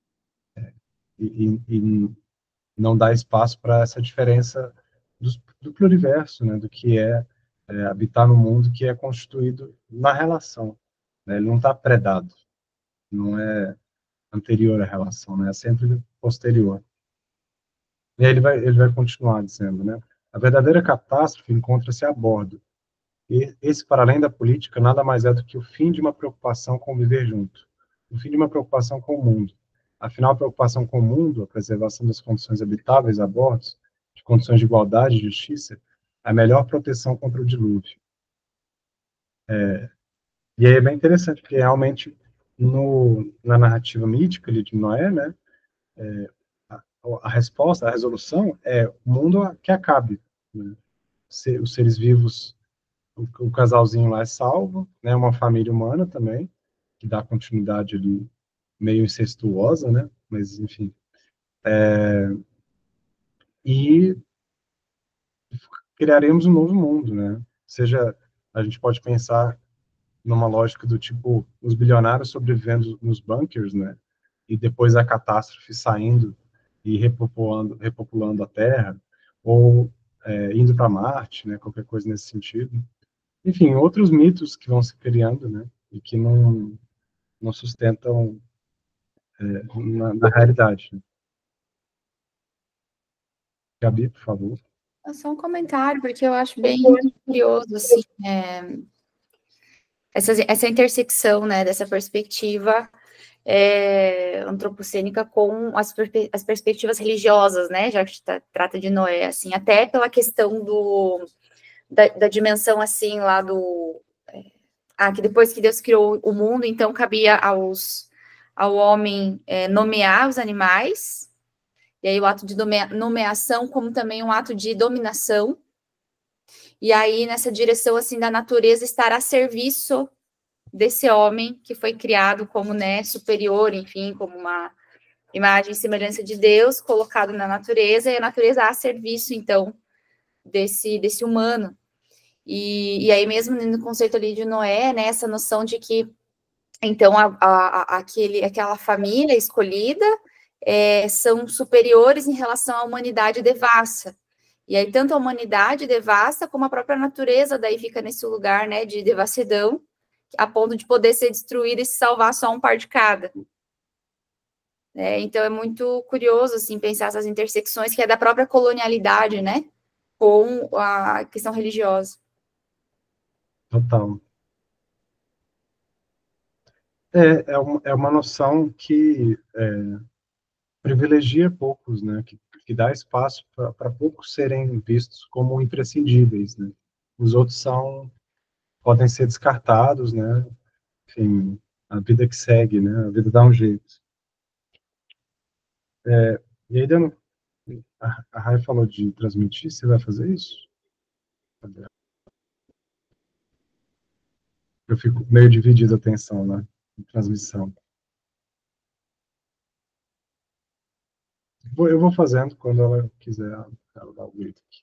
E, e, e não dá espaço para essa diferença do, do pluriverso, né, do que é, é habitar no mundo que é constituído na relação, né, ele não está predado, não é anterior à relação, né, é sempre posterior. E aí ele vai, ele vai continuar dizendo, né, a verdadeira catástrofe encontra-se a bordo, e esse, para além da política, nada mais é do que o fim de uma preocupação com viver junto, o fim de uma preocupação com o mundo. Afinal, a preocupação com o mundo, a preservação das condições habitáveis a bordo, de condições de igualdade e justiça, é a melhor proteção contra o dilúvio. É, e aí é bem interessante, porque realmente, no, na narrativa mítica ali de Noé, né, é, a, a resposta, a resolução é o mundo que acabe. Né? Se, os seres vivos, o, o casalzinho lá é salvo, né, uma família humana também, que dá continuidade ali, meio incestuosa, né, mas enfim. É, e criaremos um novo mundo, né? Seja, a gente pode pensar numa lógica do tipo, os bilionários sobrevivendo nos bunkers, né? E depois a catástrofe saindo e repopulando, repopulando a Terra, ou é, indo para Marte, né? Qualquer coisa nesse sentido. Enfim, outros mitos que vão se criando, né? E que não, não sustentam é, na, na realidade. Né? Gabi, por favor. É só um comentário, porque eu acho bem curioso, assim, é, essa, essa intersecção, né, dessa perspectiva é, antropocênica com as, as perspectivas religiosas, né, já que tá, trata de Noé, assim, até pela questão do, da, da dimensão, assim, lá do... É, ah, que depois que Deus criou o mundo, então cabia aos, ao homem é, nomear os animais, e aí o ato de nomeação como também um ato de dominação, e aí nessa direção, assim, da natureza estar a serviço desse homem que foi criado como, né, superior, enfim, como uma imagem e semelhança de Deus, colocado na natureza, e a natureza a serviço, então, desse, desse humano. E, e aí mesmo no conceito ali de Noé, né, essa noção de que, então, a, a, aquele, aquela família escolhida é, são superiores em relação à humanidade devassa. E aí tanto a humanidade devassa, como a própria natureza daí fica nesse lugar, né, de devassidão, a ponto de poder ser destruída e se salvar só um par de cada. É, então é muito curioso, assim, pensar essas intersecções que é da própria colonialidade, né, com a questão religiosa. Total. É, é, uma, é uma noção que é, privilegia poucos, né? Que, que dá espaço para poucos serem vistos como imprescindíveis, né? Os outros são, podem ser descartados, né? Enfim, a vida que segue, né? A vida dá um jeito. É, e aí, dando, a, a Rai falou de transmitir, você vai fazer isso? Eu fico meio dividido a atenção, né? Em transmissão. Vou- Eu vou fazendo quando ela quiser, ela dá o jeito aqui.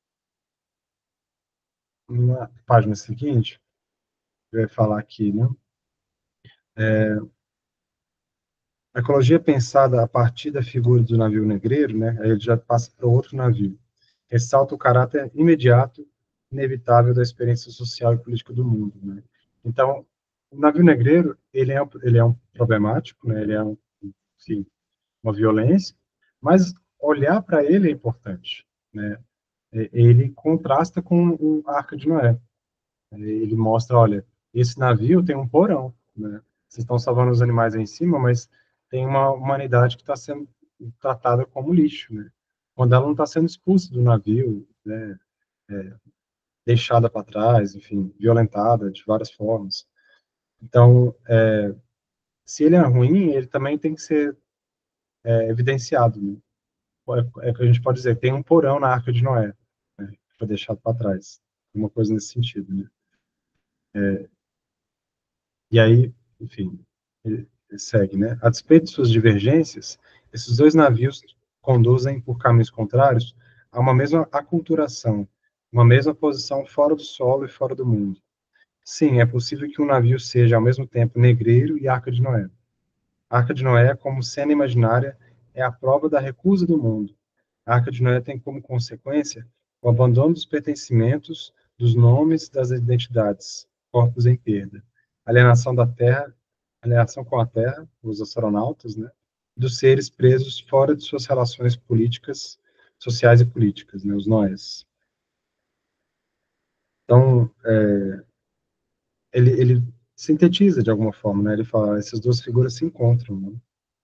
Na página seguinte, eu ia falar aqui, né? A ecologia é pensada a partir da figura do navio negreiro, né? Aí ele já passa para outro navio. Ressalta o caráter imediato, inevitável da experiência social e política do mundo, né? Então, o navio negreiro, ele é, um- ele é um problemático, né? Ele é um, enfim, uma violência, mas olhar para ele é importante, né? E- Ele contrasta com o Arca de Noé. Ele mostra, olha, esse navio tem um porão, né? Vocês estão salvando os animais aí em cima, mas tem uma humanidade que está sendo tratada como lixo, né? Quando ela não está sendo expulsa do navio, né? Deixada para trás, enfim, violentada de várias formas. Então, é, se ele é ruim, ele também tem que ser é, evidenciado, né? É, é que a gente pode dizer, tem um porão na Arca de Noé, né? Que foi deixado para trás. Uma coisa nesse sentido, né? E aí, enfim, ele segue, né? A despeito de suas divergências, esses dois navios conduzem por caminhos contrários a uma mesma aculturação, uma mesma posição fora do solo e fora do mundo. Sim, é possível que um navio seja ao mesmo tempo negreiro e Arca de Noé. A Arca de Noé, como cena imaginária, é a prova da recusa do mundo. A Arca de Noé tem como consequência o abandono dos pertencimentos, dos nomes, das identidades, corpos em perda, alienação da Terra, alienação com a Terra, os astronautas, né, dos seres presos fora de suas relações políticas, sociais e políticas, né, os Noés. Então, é, ele, ele sintetiza de alguma forma, né, ele fala, essas duas figuras se encontram, né,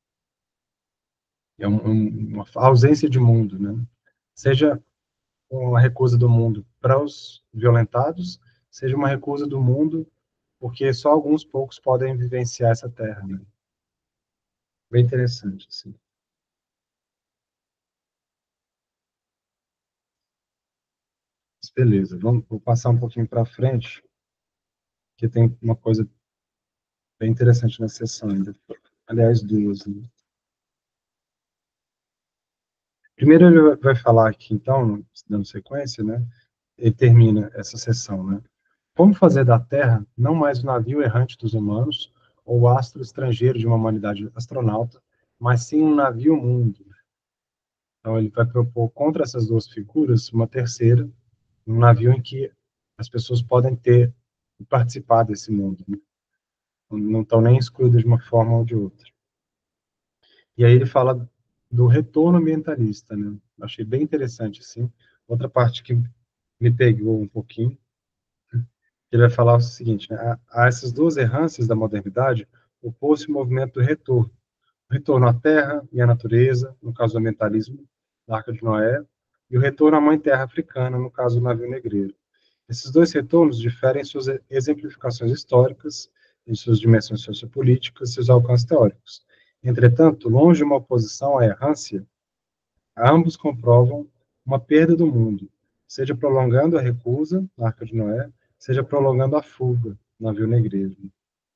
é um, um, uma ausência de mundo, né, seja uma recusa do mundo para os violentados, seja uma recusa do mundo porque só alguns poucos podem vivenciar essa terra, né? Bem interessante, assim. Mas beleza, vamos, vou passar um pouquinho para frente, que tem uma coisa bem interessante na sessão ainda. Aliás, duas, né? Primeiro ele vai falar aqui, então, dando sequência, né? Ele termina essa sessão, né? Como fazer da Terra não mais o navio errante dos humanos ou o astro estrangeiro de uma humanidade astronauta, mas sim um navio-mundo. Então ele vai propor contra essas duas figuras uma terceira, um navio em que as pessoas podem ter participar desse mundo, né? Não estão nem excluídas de uma forma ou de outra. E aí ele fala do retorno ambientalista, né? Achei bem interessante, assim. Outra parte que me pegou um pouquinho, ele vai falar o seguinte, né? A, a essas duas errâncias da modernidade, opôs-se o movimento do retorno. O retorno à terra e à natureza, no caso do ambientalismo, da Arca de Noé, e o retorno à mãe terra africana, no caso do navio negreiro. Esses dois retornos diferem em suas exemplificações históricas, em suas dimensões sociopolíticas e seus alcances teóricos. Entretanto, longe de uma oposição à errância, ambos comprovam uma perda do mundo, seja prolongando a recusa, na Arca de Noé, seja prolongando a fuga, navio negreiro.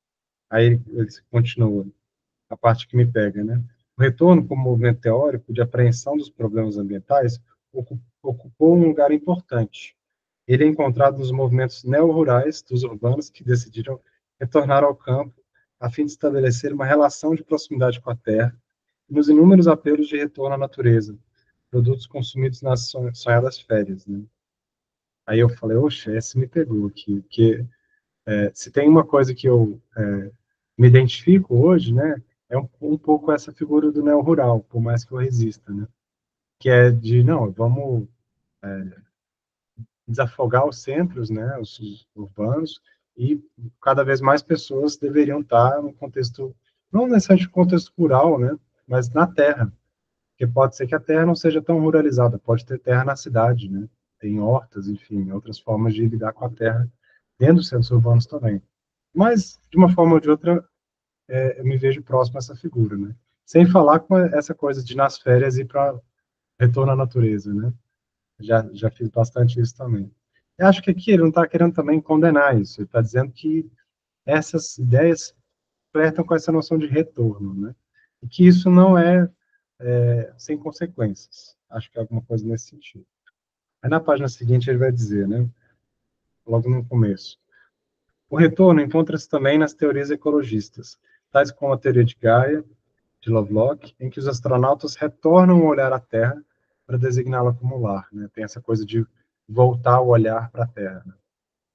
Aí ele, ele continua, a parte que me pega, né? O retorno como movimento teórico de apreensão dos problemas ambientais ocupou um lugar importante. Ele é encontrado nos movimentos neo-rurais dos urbanos que decidiram retornar ao campo a fim de estabelecer uma relação de proximidade com a terra e nos inúmeros apelos de retorno à natureza, produtos consumidos nas sonhadas férias, né? Aí eu falei, oxe, esse me pegou aqui, porque é, se tem uma coisa que eu é, me identifico hoje, né, é um, um pouco essa figura do neo-rural, por mais que eu resista, né, que é de, não, vamos é, desafogar os centros, né, os, os urbanos, e cada vez mais pessoas deveriam estar no contexto, não necessariamente no contexto rural, né, mas na terra, porque pode ser que a terra não seja tão ruralizada, pode ter terra na cidade, né, tem hortas, enfim, outras formas de lidar com a terra dentro dos centros urbanos também. Mas, de uma forma ou de outra, é, eu me vejo próximo a essa figura, né? Sem falar com essa coisa de nas férias ir para retorno à natureza, né? Já, já fiz bastante isso também. Eu acho que aqui ele não está querendo também condenar isso, ele está dizendo que essas ideias flertam com essa noção de retorno, né? E que isso não é, é sem consequências. Acho que é alguma coisa nesse sentido. Aí na página seguinte ele vai dizer, né? Logo no começo. O retorno encontra-se também nas teorias ecologistas, tais como a teoria de Gaia, de Lovelock, em que os astronautas retornam o olhar à Terra para designá-la como lar, né? Tem essa coisa de voltar o olhar para a Terra. Né?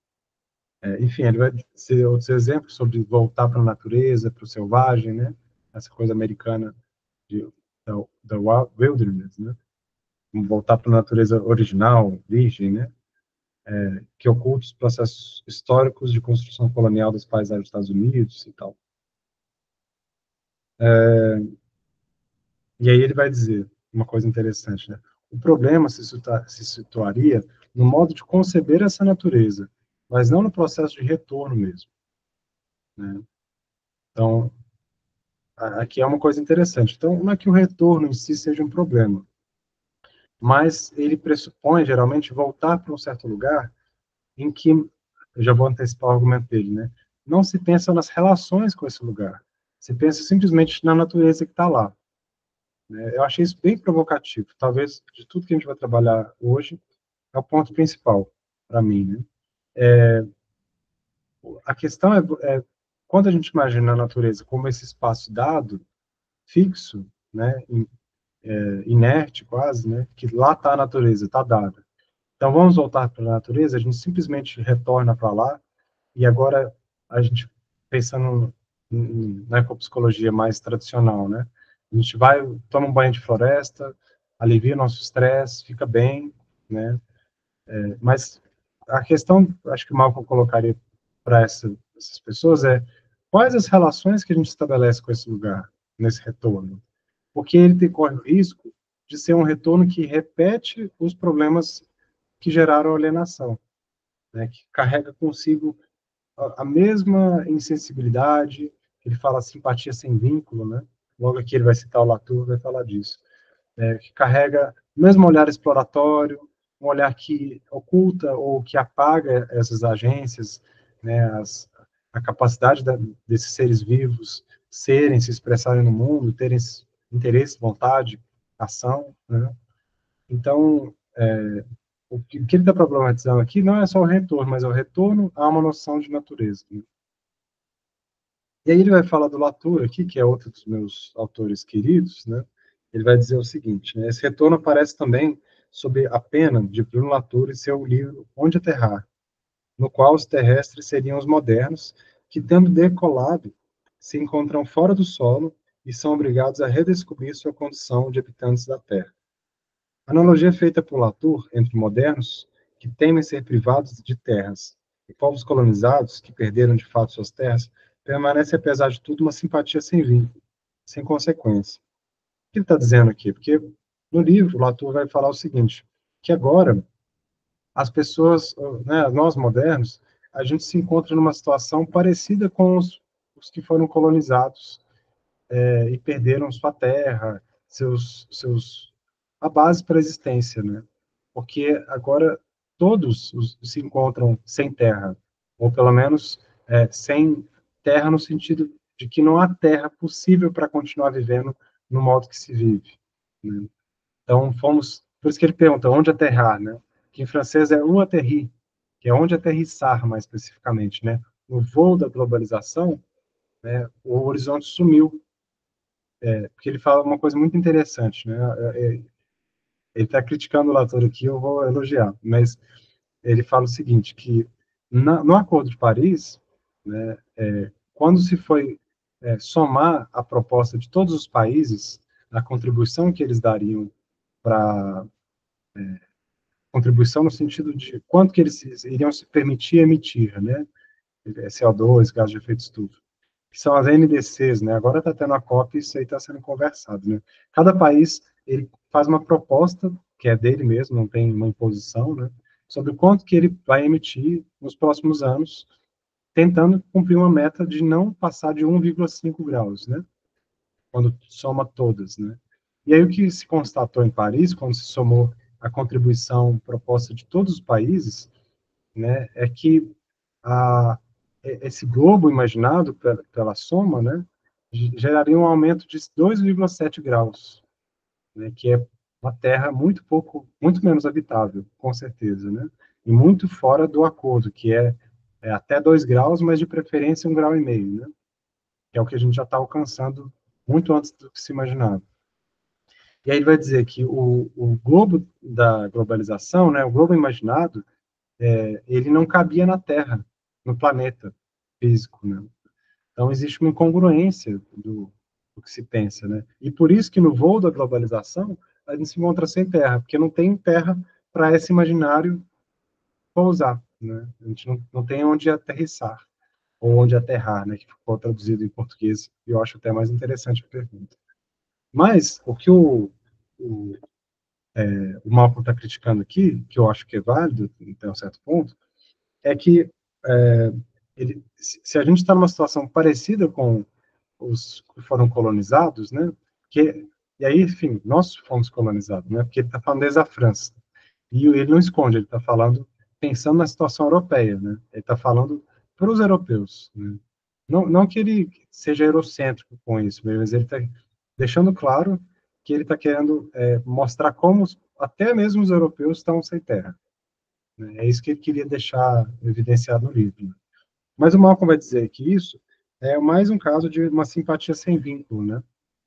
É, enfim, ele vai ser outros exemplos sobre voltar para a natureza, para o selvagem, né? Essa coisa americana de, da, da wilderness, né? Voltar para a natureza original, virgem, né? É, que oculta os processos históricos de construção colonial das paisagens dos Estados Unidos e tal. É, e aí ele vai dizer uma coisa interessante, né? O problema se, situa se situaria no modo de conceber essa natureza, mas não no processo de retorno mesmo, né? Então, aqui é uma coisa interessante. Então, não é que o retorno em si seja um problema, mas ele pressupõe, geralmente, voltar para um certo lugar em que, eu já vou antecipar o argumento dele, né? Não se pensa nas relações com esse lugar, se pensa simplesmente na natureza que está lá. Eu achei isso bem provocativo. Talvez, de tudo que a gente vai trabalhar hoje, é o ponto principal para mim, né? É, a questão é, é, quando a gente imagina a natureza como esse espaço dado, fixo, né, in, é, inerte quase, né, que lá está a natureza, está dada. Então, vamos voltar para a natureza, a gente simplesmente retorna para lá, e agora a gente, pensando na ecopsicologia mais tradicional, né, a gente vai, toma um banho de floresta, alivia o nosso estresse, fica bem, né, é, mas a questão, acho que o Malcolm colocaria para essa, essas pessoas é quais as relações que a gente estabelece com esse lugar, nesse retorno, porque ele tem, corre o risco de ser um retorno que repete os problemas que geraram a alienação, né, que carrega consigo a, a mesma insensibilidade, ele fala simpatia sem vínculo, né, logo aqui ele vai citar o Latour, vai falar disso, né, que carrega o mesmo olhar exploratório, um olhar que oculta ou que apaga essas agências, né, as, a capacidade da, desses seres vivos serem, se expressarem no mundo, terem interesse, vontade, ação, né? Então, é, o que, o que ele está problematizando aqui não é só o retorno, mas é o retorno a uma noção de natureza. Né? E aí ele vai falar do Latour aqui, que é outro dos meus autores queridos, né? Ele vai dizer o seguinte, né? Esse retorno aparece também sob a pena de Bruno Latour e seu livro Onde Aterrar, no qual os terrestres seriam os modernos, que, tendo decolado, se encontram fora do solo e são obrigados a redescobrir sua condição de habitantes da Terra. A analogia feita por Latour entre modernos, que temem ser privados de terras, e povos colonizados, que perderam de fato suas terras, permanece, apesar de tudo, uma simpatia sem vínculo, sem consequência. O que ele está dizendo aqui? Porque no livro, Latour vai falar o seguinte, que agora as pessoas, né, nós modernos, a gente se encontra numa situação parecida com os, os que foram colonizados é, e perderam sua terra, seus, seus, a base para a existência, né? Porque agora todos os, se encontram sem terra, ou pelo menos é, sem terra no sentido de que não há terra possível para continuar vivendo no modo que se vive, né? Então, fomos, por isso que ele pergunta, onde aterrar, né? Que em francês é où atterrir, que é onde aterrissar, mais especificamente, né? No voo da globalização, né, o horizonte sumiu, é, porque ele fala uma coisa muito interessante, né? É, é, ele está criticando o Latour aqui, eu vou elogiar, mas ele fala o seguinte, que na, no Acordo de Paris, né, é, quando se foi é, somar a proposta de todos os países, a contribuição que eles dariam para é, contribuição no sentido de quanto que eles iriam se permitir emitir, né, C O dois, gás de efeito estufa, que são as N D Cs, né, agora está tendo a COP e isso aí está sendo conversado, né, cada país, ele faz uma proposta, que é dele mesmo, não tem uma imposição, né, sobre quanto que ele vai emitir nos próximos anos, tentando cumprir uma meta de não passar de um vírgula cinco graus, né, quando soma todas, né. E aí o que se constatou em Paris, quando se somou a contribuição proposta de todos os países, né, é que a, esse globo imaginado pela, pela soma, né, geraria um aumento de dois vírgula sete graus, né, que é uma terra muito pouco, muito menos habitável, com certeza, né, e muito fora do acordo, que é, é até dois graus, mas de preferência um grau e meio, né, que é o que a gente já está alcançando muito antes do que se imaginava. E aí ele vai dizer que o, o globo da globalização, né, o globo imaginado, é, ele não cabia na Terra, no planeta físico, né? Então existe uma incongruência do, do que se pensa, né? E por isso que no voo da globalização a gente se encontra sem terra, porque não tem terra para esse imaginário pousar, né? A gente não, não tem onde aterrissar, ou onde aterrar, né? Que ficou traduzido em português, e eu acho até mais interessante a pergunta. Mas o que o, o, é, o Malcolm está criticando aqui, que eu acho que é válido, até um certo ponto, é que é, ele, se a gente está numa situação parecida com os que foram colonizados, né, que, e aí, enfim, nós fomos colonizados, né, porque ele está falando desde a França, e ele não esconde, ele está falando, pensando na situação europeia, né, ele está falando para os europeus, né, não, não que ele seja eurocêntrico com isso, mas ele está deixando claro que ele está querendo é, mostrar como até mesmo os europeus estão sem terra, né, é isso que ele queria deixar evidenciado no livro. Mas o Malcolm vai dizer que isso é mais um caso de uma simpatia sem vínculo, né?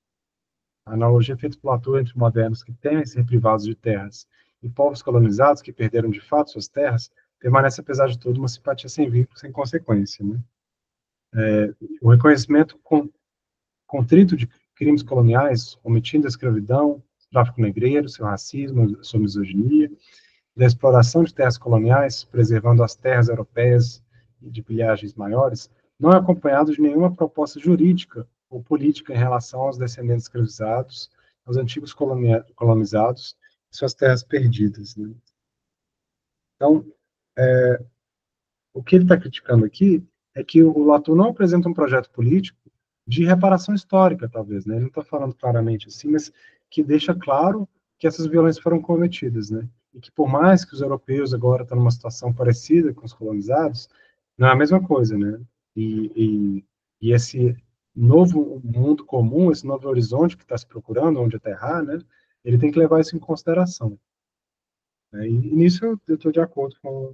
A analogia feita por Latour entre modernos que temem ser privados de terras e povos colonizados que perderam de fato suas terras permanece, apesar de tudo, uma simpatia sem vínculo, sem consequência, né? É, o reconhecimento com, contrito de crimes coloniais, omitindo a escravidão, tráfico negreiro, seu racismo, sua misoginia, da exploração de terras coloniais, preservando as terras europeias de pilhagens maiores, não é acompanhado de nenhuma proposta jurídica ou política em relação aos descendentes escravizados, aos antigos colonizados e suas terras perdidas, né? Então, é, o que ele está criticando aqui é que o Latour não apresenta um projeto político de reparação histórica, talvez, né? Ele não está falando claramente assim, mas que deixa claro que essas violências foram cometidas, né? E que por mais que os europeus agora estão numa situação parecida com os colonizados, não é a mesma coisa, né? E, e, e esse novo mundo comum, esse novo horizonte que está se procurando, onde aterrar, né? Ele tem que levar isso em consideração, né? E, e nisso eu estou de acordo com,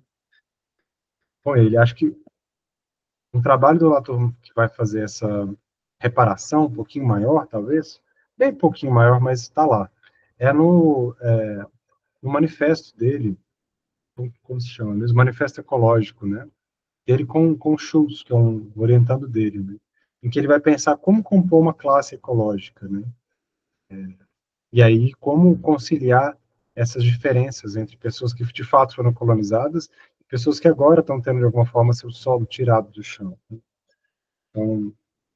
com ele. Acho que o trabalho do Latour que vai fazer essa reparação um pouquinho maior, talvez, bem pouquinho maior, mas está lá. É no, é, no manifesto dele, como se chama mesmo? Manifesto Ecológico, né? Ele com, com Schultz, que é um orientando dele, né? Em que ele vai pensar como compor uma classe ecológica, né? É, e aí, como conciliar essas diferenças entre pessoas que de fato foram colonizadas e pessoas que agora estão tendo, de alguma forma, seu solo tirado do chão, né? Então,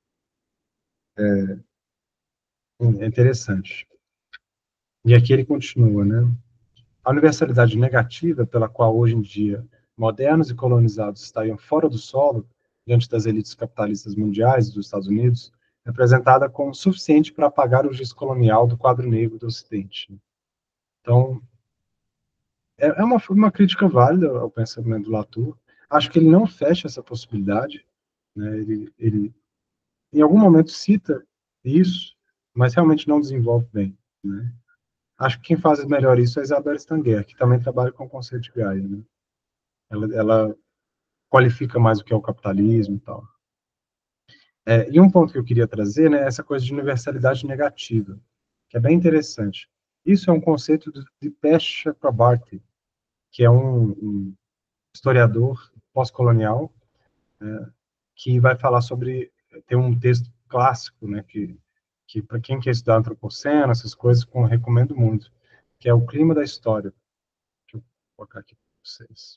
é interessante. E aqui ele continua, né? A universalidade negativa pela qual hoje em dia modernos e colonizados estariam fora do solo diante das elites capitalistas mundiais dos Estados Unidos é apresentada como suficiente para apagar o giz colonial do quadro negro do Ocidente. Então, é, é uma, uma crítica válida ao pensamento do Latour. Acho que ele não fecha essa possibilidade, né? Ele, ele, em algum momento, cita isso, mas realmente não desenvolve bem, né? Acho que quem faz melhor isso é a Isabel Stangler, que também trabalha com o conceito de Gaia, né? Ela, ela qualifica mais o que é o capitalismo e tal. É, e um ponto que eu queria trazer, né, é essa coisa de universalidade negativa, que é bem interessante. Isso é um conceito de Dipesh Chakrabarty, que é um, um historiador pós-colonial, né, que vai falar sobre, tem um texto clássico, né, que, que para quem quer estudar antropoceno, essas coisas, eu recomendo muito, que é O Clima da História. Deixa eu colocar aqui para vocês.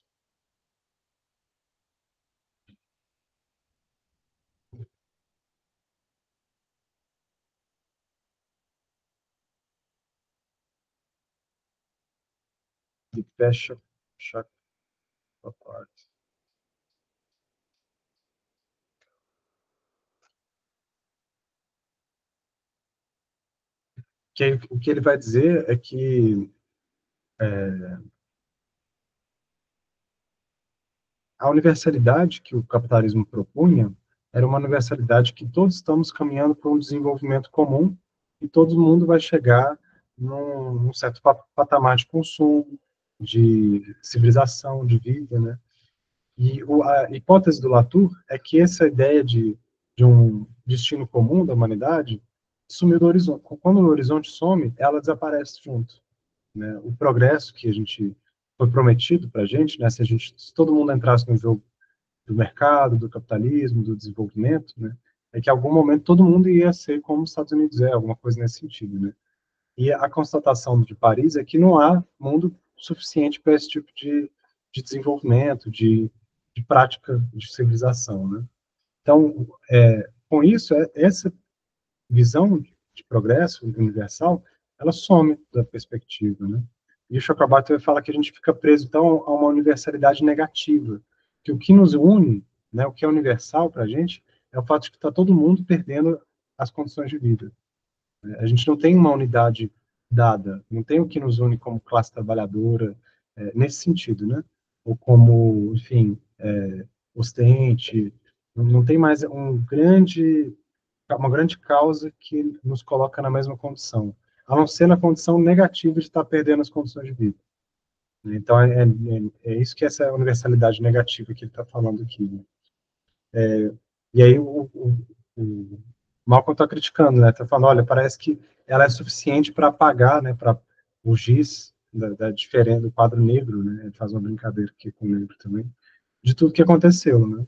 Dipesh Chakrabarty. Que aí, o que ele vai dizer é que é, a universalidade que o capitalismo propunha era uma universalidade que todos estamos caminhando para um desenvolvimento comum e todo mundo vai chegar num, num certo patamar de consumo, de civilização, de vida, né? E o, a hipótese do Latour é que essa ideia de, de um destino comum da humanidade sumiu do horizonte. Quando o horizonte some, ela desaparece junto, né? O progresso que a gente foi prometido para a gente, né? Se a gente, se todo mundo entrasse no jogo do mercado, do capitalismo, do desenvolvimento, né? É que em algum momento todo mundo ia ser como os Estados Unidos é, alguma coisa nesse sentido, né? E a constatação de Paris é que não há mundo suficiente para esse tipo de, de desenvolvimento, de, de prática de civilização, né? Então, é, com isso, é, essa visão de progresso universal, ela some da perspectiva, né? E o Chakrabarty fala que a gente fica preso, então, a uma universalidade negativa, que o que nos une, né, o que é universal para a gente, é o fato de que está todo mundo perdendo as condições de vida. A gente não tem uma unidade dada, não tem o que nos une como classe trabalhadora, é, nesse sentido, né? Ou como, enfim, é, ostente, não, não tem mais um grande uma grande causa que nos coloca na mesma condição, a não ser na condição negativa de estar perdendo as condições de vida. Então, é, é, é isso que é essa universalidade negativa que ele está falando aqui. Né? É, e aí, o, o, o Malcolm está criticando, né? Está falando, olha, parece que ela é suficiente para apagar, né, para o giz da, da diferença do quadro negro, né? Ele faz uma brincadeira aqui com o negro também, de tudo que aconteceu, né?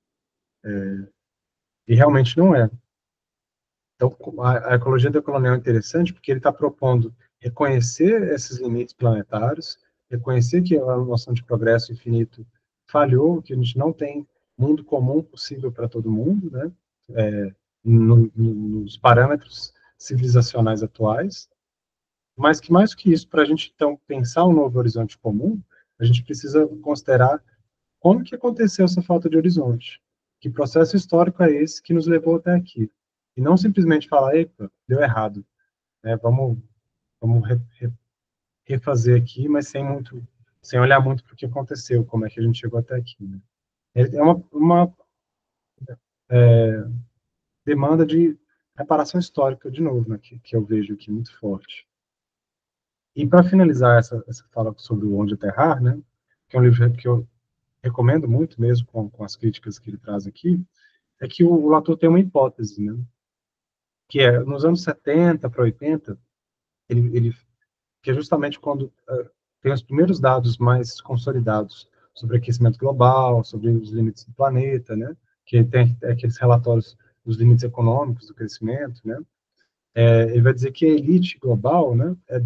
É, e realmente não é. Então, a, a ecologia decolonial é interessante porque ele está propondo reconhecer esses limites planetários, reconhecer que a noção de progresso infinito falhou, que a gente não tem mundo comum possível para todo mundo, né? É, no, no, nos parâmetros civilizacionais atuais, mas que mais que isso, para a gente então pensar um novo horizonte comum, a gente precisa considerar como que aconteceu essa falta de horizonte, que processo histórico é esse que nos levou até aqui, e não simplesmente falar, epa, deu errado, né? Vamos, vamos re, re, refazer aqui, mas sem muito, sem olhar muito para o que aconteceu, como é que a gente chegou até aqui. Né? É uma, uma é, demanda de reparação histórica, de novo, né, que, que eu vejo aqui muito forte. E para finalizar essa, essa fala sobre o Onde Aterrar, né, que é um livro que eu recomendo muito mesmo, com, com as críticas que ele traz aqui, é que o, o Latour tem uma hipótese, né, que é, nos anos setenta para oitenta, ele, ele, que é justamente quando uh, tem os primeiros dados mais consolidados sobre aquecimento global, sobre os limites do planeta, né, que tem aqueles relatórios dos limites econômicos do crescimento, né, é, ele vai dizer que a elite global, né, é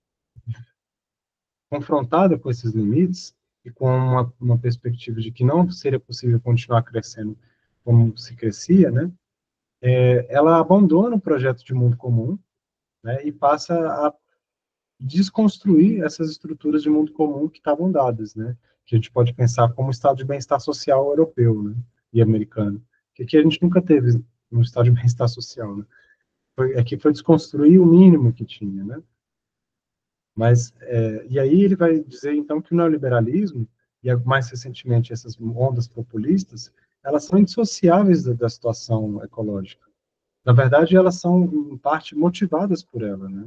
confrontada com esses limites e com uma, uma perspectiva de que não seria possível continuar crescendo como se crescia, né, é, ela abandona o projeto de mundo comum, né, e passa a desconstruir essas estruturas de mundo comum que estavam dadas, né, que a gente pode pensar como o estado de bem-estar social europeu, né, e americano, que aqui a gente nunca teve um estado de bem-estar social, né, foi, aqui foi desconstruir o mínimo que tinha, né, mas, é, e aí ele vai dizer, então, que o neoliberalismo, e mais recentemente essas ondas populistas, elas são indissociáveis da, da situação ecológica. Na verdade, elas são, em parte, motivadas por ela, né?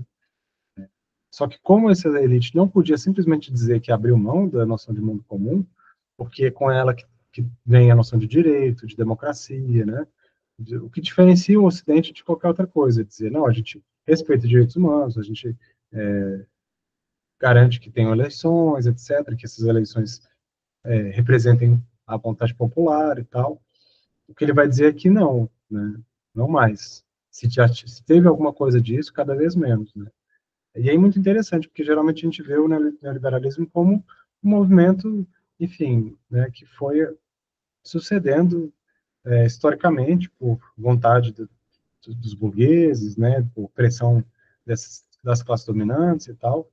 Só que como essa elite não podia simplesmente dizer que abriu mão da noção de mundo comum, porque é com ela que, que vem a noção de direito, de democracia, né? O que diferencia o Ocidente de qualquer outra coisa, é dizer, não, a gente respeita os direitos humanos, a gente é, garante que tenham eleições, etcétera, que essas eleições é, representem a vontade popular e tal. O que ele vai dizer é que não, né? Não mais. Se, já, se teve alguma coisa disso, cada vez menos, né? E aí é muito interessante, porque geralmente a gente vê o neoliberalismo como um movimento, enfim, né, que foi sucedendo é, historicamente por vontade do, dos burgueses, né, por pressão dessas, das classes dominantes e tal,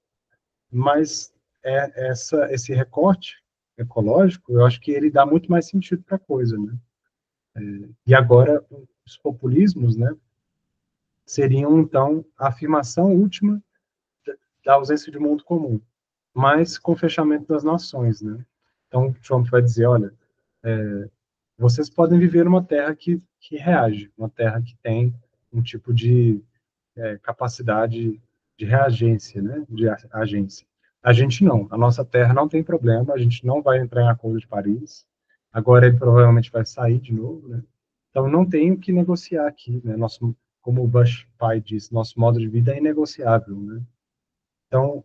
mas é, essa, esse recorte ecológico, eu acho que ele dá muito mais sentido para a coisa, né? É, e agora, os populismos, né, seriam, então, a afirmação última da ausência de mundo comum, mas com fechamento das nações, né? Então, Trump vai dizer, olha, é, vocês podem viver numa terra que, que reage, uma terra que tem um tipo de é, capacidade de reagência, né? De agência. A gente não, a nossa terra não tem problema, a gente não vai entrar em Acordo de Paris, agora ele provavelmente vai sair de novo, né? Então, não tem o que negociar aqui, né? Nosso, como o Bush pai disse, nosso modo de vida é inegociável, né? Então,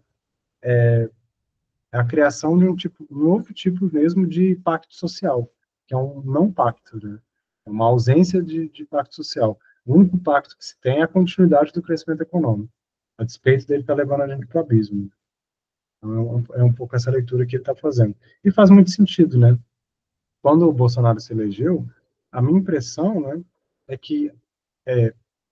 é a criação de um tipo, um novo tipo mesmo de pacto social, que é um não pacto, né? É uma ausência de, de pacto social. O único pacto que se tem é a continuidade do crescimento econômico, a despeito dele estar levando a gente para o abismo. Então, é um, é um pouco essa leitura que ele está fazendo. E faz muito sentido, né? Quando o Bolsonaro se elegeu, a minha impressão, né, é que é,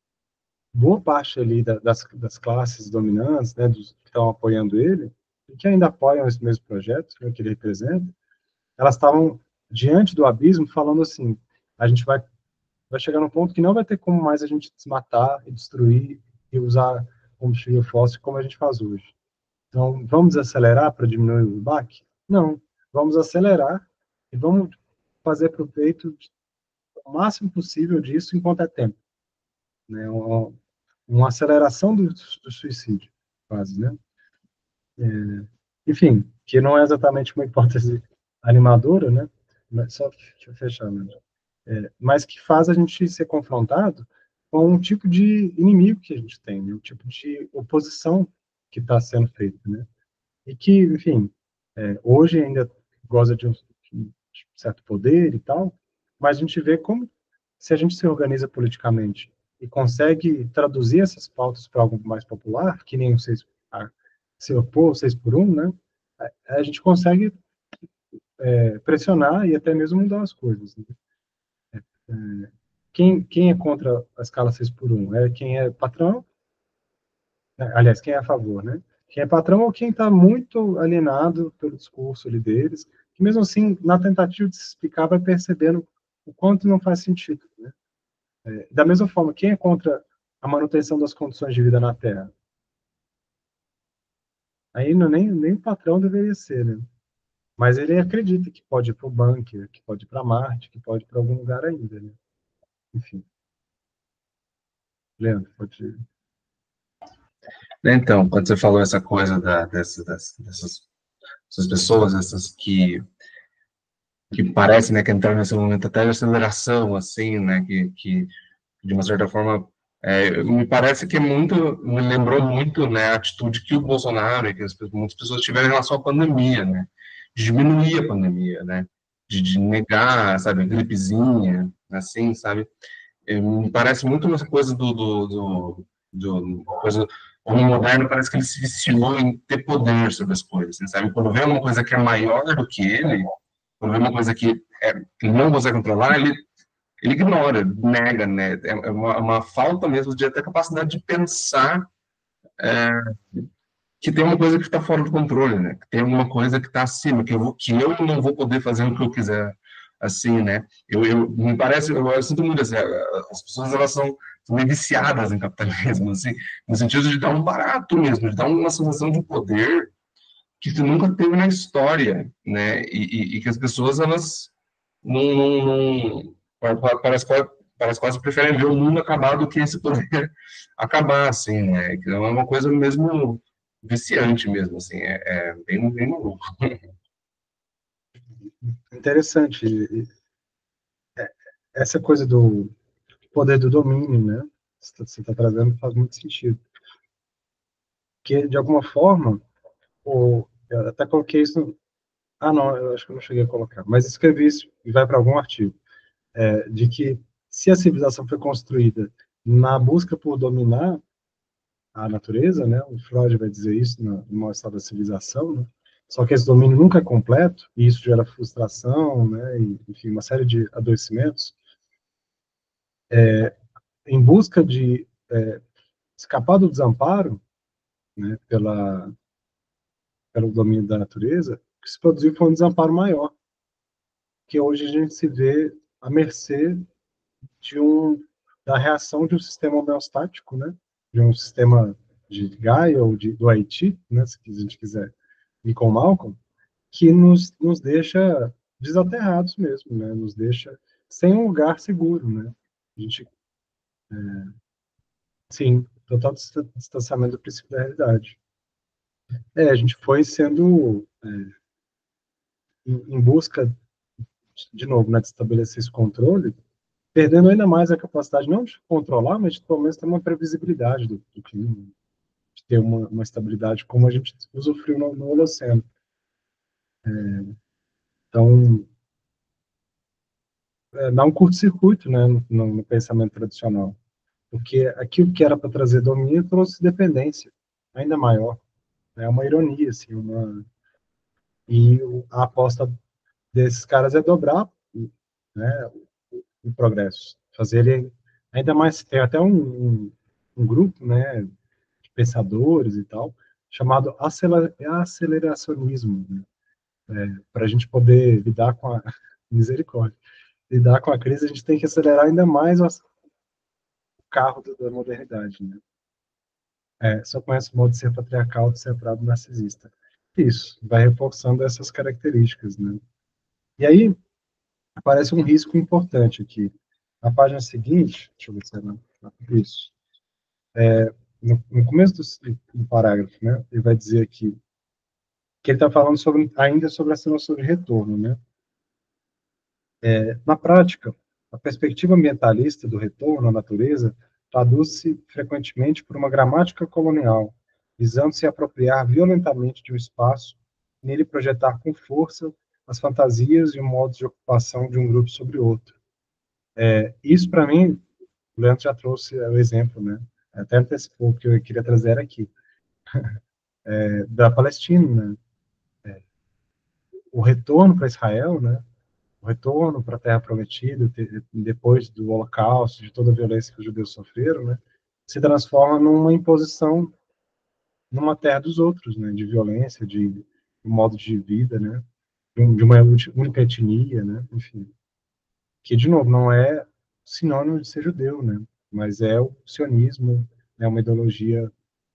boa parte ali da, das, das classes dominantes, né, dos que estão apoiando ele, e que ainda apoiam esse mesmo projeto, né, que ele representa, elas estavam diante do abismo falando assim, a gente vai, vai chegar num ponto que não vai ter como mais a gente desmatar e destruir e usar combustível fóssil como a gente faz hoje. Então, vamos acelerar para diminuir o baque? Não, vamos acelerar e vamos fazer proveito o máximo possível disso enquanto é tempo. Né? Uma, uma aceleração do, do suicídio, quase, né? É, enfim, que não é exatamente uma hipótese animadora, né? Mas só deixa eu fechar, né? É, mas que faz a gente ser confrontado com um tipo de inimigo que a gente tem, né? Um tipo de oposição que está sendo feita, né? E que, enfim, é, hoje ainda goza de um, de um certo poder e tal, mas a gente vê como, se a gente se organiza politicamente e consegue traduzir essas pautas para algo mais popular, que nem o seis, a, se opor o seis por um, né? A, a gente consegue é, pressionar e até mesmo mudar as coisas. Né? É, quem, quem é contra a escala seis por um? É quem é patrão, né? Aliás, quem é a favor, né? Quem é patrão ou quem está muito alienado pelo discurso ali deles, que mesmo assim, na tentativa de se explicar, vai percebendo o quanto não faz sentido, né? É, da mesma forma, quem é contra a manutenção das condições de vida na Terra? Aí não, nem, nem o patrão deveria ser, né? Mas ele acredita que pode ir para o bunker, que pode ir para Marte, que pode ir para algum lugar ainda, né? Enfim. Leandro, pode... Então, quando você falou essa coisa da, dessas, dessas, dessas pessoas, essas que que parece, né, que entraram nesse momento até de aceleração, assim, né, que, que de uma certa forma, é, me parece que é muito, me lembrou muito, né, a atitude que o Bolsonaro e que as, muitas pessoas tiveram em relação à pandemia, né, de diminuir a pandemia, né, de, de negar, sabe, a gripezinha, assim, sabe, é, me parece muito uma coisa do, do, do, do coisa, o homem moderno parece que ele se viciou em ter poder sobre as coisas, sabe, quando vê uma coisa que é maior do que ele, quando vê uma coisa que, é, que não consegue controlar, ele ele ignora, nega, né? É uma, uma falta mesmo de até capacidade de pensar é, que tem uma coisa que está fora do controle, né? Que tem alguma coisa que está acima, que eu, vou, que eu não vou poder fazer o que eu quiser, assim, né? Eu, eu me parece, eu, eu sinto muito assim, as pessoas elas são, são meio viciadas em capitalismo, assim, no sentido de dar um barato mesmo, de dar uma sensação de poder que tu nunca teve na história, né? E, e, e que as pessoas elas não, não, não parece, parece quase preferem ver o mundo acabar do que esse poder acabar, assim, né? Então é uma coisa mesmo viciante mesmo, assim, é, é bem, bem maluco. Interessante. Essa coisa do poder do domínio, né? Você está trazendo faz muito sentido. Que, de alguma forma, o, eu até coloquei isso. No, ah, não, eu acho que eu não cheguei a colocar. Mas escrevi isso e vai para algum artigo. É, de que se a civilização foi construída na busca por dominar a natureza, né? O Freud vai dizer isso no Mal Estado da Civilização, né? Só que esse domínio nunca é completo, e isso gera frustração, né? E, enfim, uma série de adoecimentos. É, em busca de é, escapar do desamparo, né? Pela, pelo domínio da natureza, o que se produziu foi um desamparo maior, que hoje a gente se vê à mercê de um, da reação de um sistema homeostático, né? De um sistema de Gaia ou de, do Haiti, né? Se a gente quiser ir com Malcolm, que nos, nos deixa desaterrados mesmo, né? Nos deixa sem um lugar seguro, né? A gente, é, sim, total distanciamento do princípio da realidade. É, a gente foi sendo, é, em, em busca, de novo, né, de estabelecer esse controle, perdendo ainda mais a capacidade, não de controlar, mas de pelo menos ter uma previsibilidade do, do clima, de ter uma, uma estabilidade como a gente usufruiu no, no Holoceno. É, então, é, dá um curto-circuito, né, no, no pensamento tradicional, porque aquilo que era para trazer domínio trouxe dependência ainda maior. É uma ironia, assim, uma... e a aposta desses caras é dobrar, né, o, o progresso, fazer ele ainda mais. Tem até um, um, um grupo, né, de pensadores e tal, chamado aceleracionismo, né, é, para a gente poder lidar com a misericórdia, lidar com a crise, a gente tem que acelerar ainda mais o carro da modernidade, né? É, só conhece o modo de ser patriarcal, de ser brado narcisista. Isso, vai reforçando essas características, né? E aí, aparece um risco importante aqui. Na página seguinte, deixa eu ver se é na, isso, é, no, no começo do, do parágrafo, né, ele vai dizer aqui que ele está falando sobre, ainda sobre essa noção de retorno, né? É, na prática, a perspectiva ambientalista do retorno à natureza traduz-se frequentemente por uma gramática colonial, visando se apropriar violentamente de um espaço, nele projetar com força as fantasias e o modo de ocupação de um grupo sobre outro. É, isso, para mim, o Leandro já trouxe o exemplo, né? Até antecipou o que eu queria trazer aqui, é, da Palestina, né? É, o retorno para Israel, né? O retorno para a Terra Prometida, depois do Holocausto, de toda a violência que os judeus sofreram, né? Se transforma numa imposição numa terra dos outros, né? De violência, de, de modo de vida, né? De uma única etnia, né? Enfim, que de novo não é sinônimo de ser judeu, né? Mas é o sionismo, é uma ideologia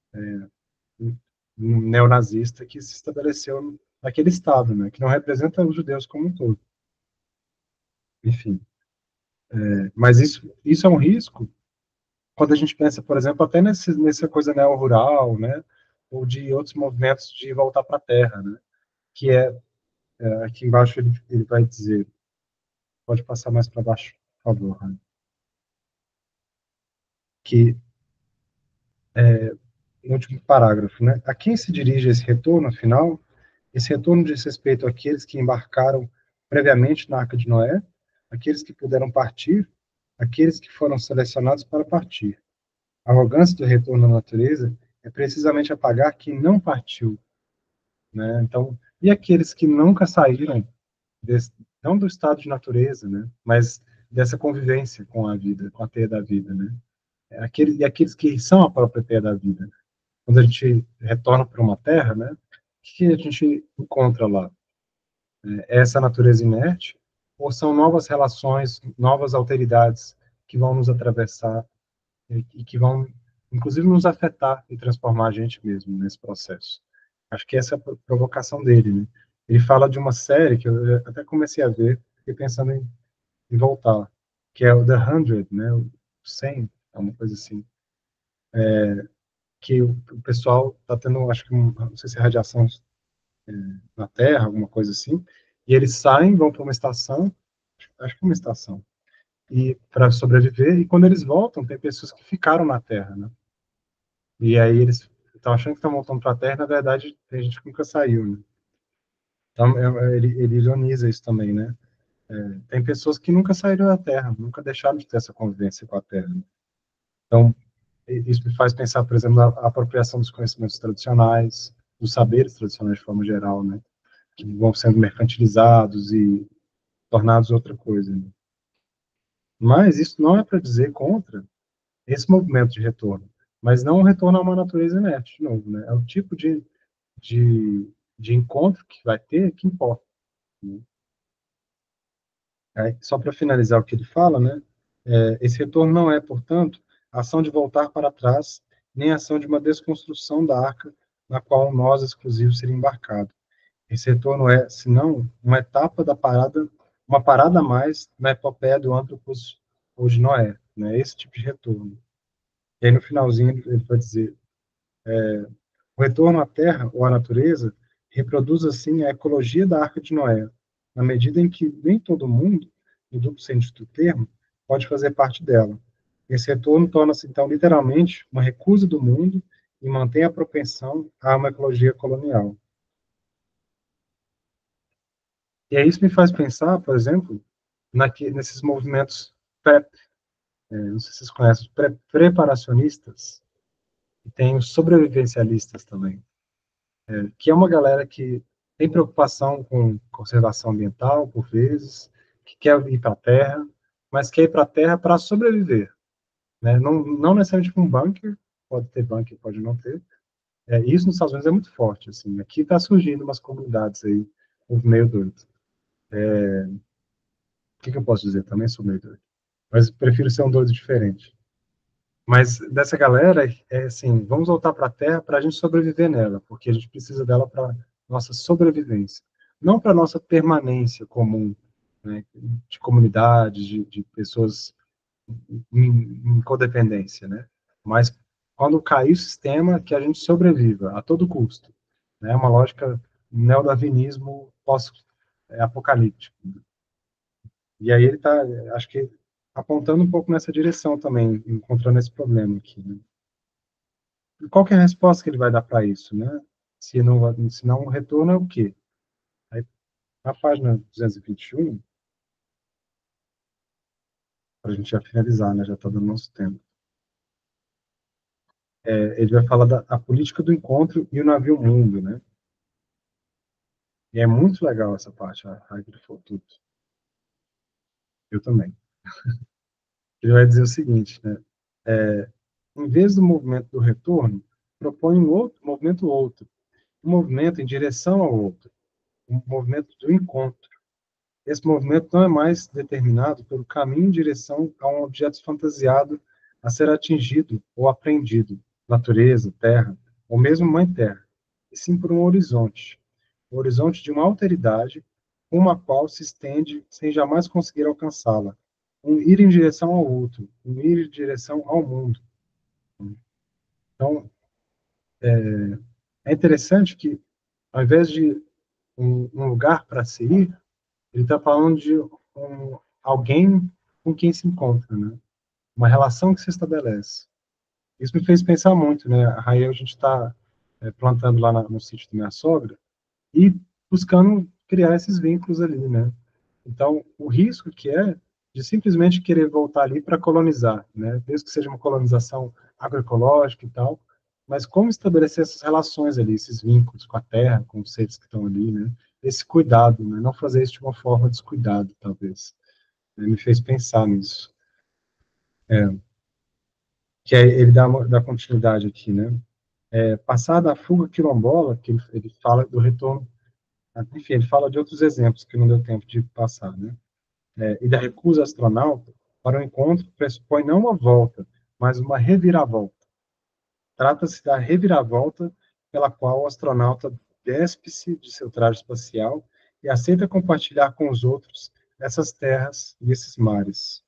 neonazista que se estabeleceu naquele Estado, né, que não representa os judeus como um todo. Enfim, é, mas isso, isso é um risco quando a gente pensa, por exemplo, até nesse, nessa coisa neo-rural, né, ou de outros movimentos de voltar para a terra, né, que é, é, aqui embaixo ele, ele vai dizer, pode passar mais para baixo, por favor, né, que é, no último parágrafo, né, a quem se dirige esse retorno, afinal? Esse retorno diz respeito àqueles que embarcaram previamente na Arca de Noé, aqueles que puderam partir, aqueles que foram selecionados para partir. A arrogância do retorno à natureza é precisamente apagar quem não partiu, né? Então, e aqueles que nunca saíram, desse, não do estado de natureza, né? Mas dessa convivência com a vida, com a teia da vida, né? Aquele, e aqueles que são a própria teia da vida. Quando a gente retorna para uma terra, né? O que a gente encontra lá? Essa natureza inerte, ou são novas relações, novas alteridades que vão nos atravessar e que vão, inclusive, nos afetar e transformar a gente mesmo nesse processo. Acho que essa é a provocação dele, né? Ele fala de uma série que eu até comecei a ver, fiquei pensando em, em voltar, que é o The Hundred, né, o cem, é uma coisa assim, é, que o, o pessoal está tendo, acho que, um, não sei se é radiação é, na Terra, alguma coisa assim, e eles saem, vão para uma estação, acho que é uma estação, e para sobreviver, e quando eles voltam, tem pessoas que ficaram na Terra, né? E aí eles estão achando que estão voltando para a Terra, na verdade, tem gente que nunca saiu, né? Então, é- é- ele, ele ironiza isso também, né? É, tem pessoas que nunca saíram da Terra, nunca deixaram de ter essa convivência com a Terra, né? Então, i- isso me faz pensar, por exemplo, na apropriação dos conhecimentos tradicionais, dos saberes tradicionais de forma geral, né? Que vão sendo mercantilizados e tornados outra coisa, né? Mas isso não é para dizer contra esse movimento de retorno, mas não um retorno a uma natureza inerte, de novo, né? É o tipo de, de, de encontro que vai ter que importa, né? Aí, só para finalizar o que ele fala, né? É, esse retorno não é, portanto, ação de voltar para trás, nem ação de uma desconstrução da arca na qual nós exclusivos seria embarcado. Esse retorno é, senão, uma etapa da parada, uma parada a mais na epopeia do Antropos ou de Noé, né? Esse tipo de retorno. E aí, no finalzinho, ele ele vai dizer: o retorno à Terra ou à natureza reproduz, assim, a ecologia da Arca de Noé, na medida em que nem todo mundo, no duplo sentido do termo, pode fazer parte dela. Esse retorno torna-se, então, literalmente, uma recusa do mundo e mantém a propensão a uma ecologia colonial. E aí isso me faz pensar, por exemplo, naque, nesses movimentos, pré, é, não sei se vocês conhecem, os pré, preparacionistas, e tem os sobrevivencialistas também, que é uma galera que tem preocupação com conservação ambiental, por vezes, que quer ir para a Terra, mas quer ir para a Terra para sobreviver, né? Não, não necessariamente com um bunker, pode ter bunker, pode não ter. É, isso nos Estados Unidos é muito forte, assim. Aqui está surgindo umas comunidades aí, um meio doido. O que, que eu posso dizer? Também sou meio doido. Mas prefiro ser um doido diferente. Mas dessa galera, é assim, vamos voltar para a Terra para a gente sobreviver nela, porque a gente precisa dela para nossa sobrevivência, não para nossa permanência comum, né, de comunidades, de, de pessoas em, em codependência, né? Mas quando cair o sistema, que a gente sobreviva a todo custo, né? Uma lógica neodarwinismo pós-apocalíptico. E aí ele está, acho que apontando um pouco nessa direção também, encontrando esse problema aqui, né? Qual que é a resposta que ele vai dar para isso, né? Se não, se não, o retorno é o quê? Aí, na página duzentos e vinte e um, para a gente já finalizar, né? Já está dando nosso tempo. É, ele vai falar da a política do encontro e o navio mundo, né? E é muito legal essa parte, a Raigre falou tudo. Eu também. Ele vai dizer o seguinte, né? É, em vez do movimento do retorno, propõe um outro movimento outro, um movimento em direção ao outro, um movimento do encontro. Esse movimento não é mais determinado pelo caminho em direção a um objeto fantasiado a ser atingido ou apreendido, natureza, terra, ou mesmo mãe terra, e sim por um horizonte, o horizonte de uma alteridade, uma qual se estende sem jamais conseguir alcançá-la, um ir em direção ao outro, um ir em direção ao mundo. Então, é interessante que, ao invés de um, um lugar para se ir, ele está falando de um, alguém com quem se encontra, né? Uma relação que se estabelece. Isso me fez pensar muito, né? Aí a gente está é, plantando lá na, no sítio da minha sogra e buscando criar esses vínculos ali, né? Então, o risco que é de simplesmente querer voltar ali para colonizar, né? Mesmo que seja uma colonização agroecológica e tal, mas como estabelecer essas relações ali, esses vínculos com a terra, com os seres que estão ali, né? Esse cuidado, né? Não fazer isso de uma forma descuidada, talvez. Né? Me fez pensar nisso. É, que é, ele dá, uma, dá continuidade aqui, né? É, passada a fuga quilombola, que ele, ele fala do retorno, enfim, ele fala de outros exemplos que não deu tempo de passar, né? É, e da recusa astronauta para o encontro pressupõe não uma volta, mas uma reviravolta. Trata-se da reviravolta pela qual o astronauta despe-se de seu traje espacial e aceita compartilhar com os outros essas terras e esses mares.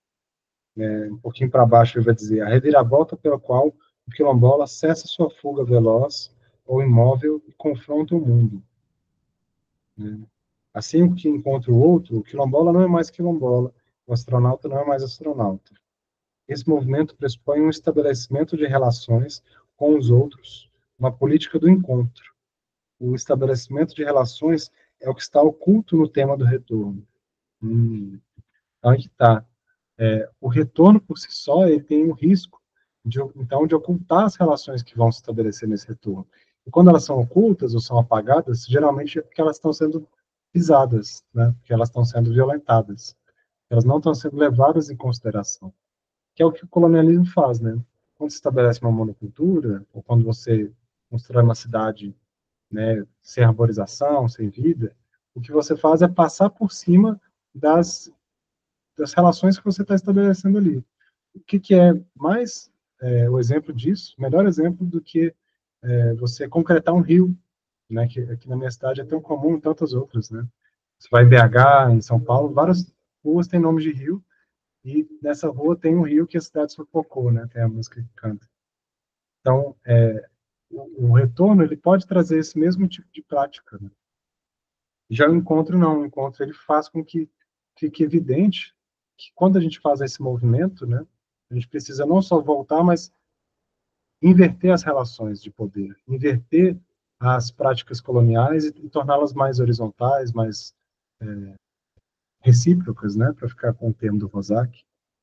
É, um pouquinho para baixo ele vai dizer, a reviravolta pela qual o quilombola cessa sua fuga veloz ou imóvel e confronta o mundo. Né? Assim que encontra o outro, o quilombola não é mais quilombola, o astronauta não é mais astronauta. Esse movimento pressupõe um estabelecimento de relações com os outros, uma política do encontro. O estabelecimento de relações é o que está oculto no tema do retorno. Hum, então, aqui está. É, o retorno, por si só, ele tem o risco, de, então, de ocultar as relações que vão se estabelecer nesse retorno. E quando elas são ocultas ou são apagadas, geralmente é porque elas estão sendo pisadas, né? Porque elas estão sendo violentadas. Elas não estão sendo levadas em consideração. Que é o que o colonialismo faz, né? Quando se estabelece uma monocultura, ou quando você constrói uma cidade, né, sem arborização, sem vida, o que você faz é passar por cima das, das relações que você está estabelecendo ali. O que, que é mais é, o exemplo disso, o melhor exemplo do que é, você concretar um rio, né, que aqui na minha cidade é tão comum em tantas outras, né? Você vai em B H, em São Paulo, várias ruas têm nome de rio, e nessa rua tem um rio que a cidade sufocou, né? Tem a música que canta. Então, é, o, o retorno, ele pode trazer esse mesmo tipo de prática, né? Já o encontro, não. O encontro, ele faz com que fique evidente que quando a gente faz esse movimento, né? A gente precisa não só voltar, mas inverter as relações de poder, inverter as práticas coloniais e, e torná-las mais horizontais, mais é, recíprocas, né? Para ficar com o termo do Rosak.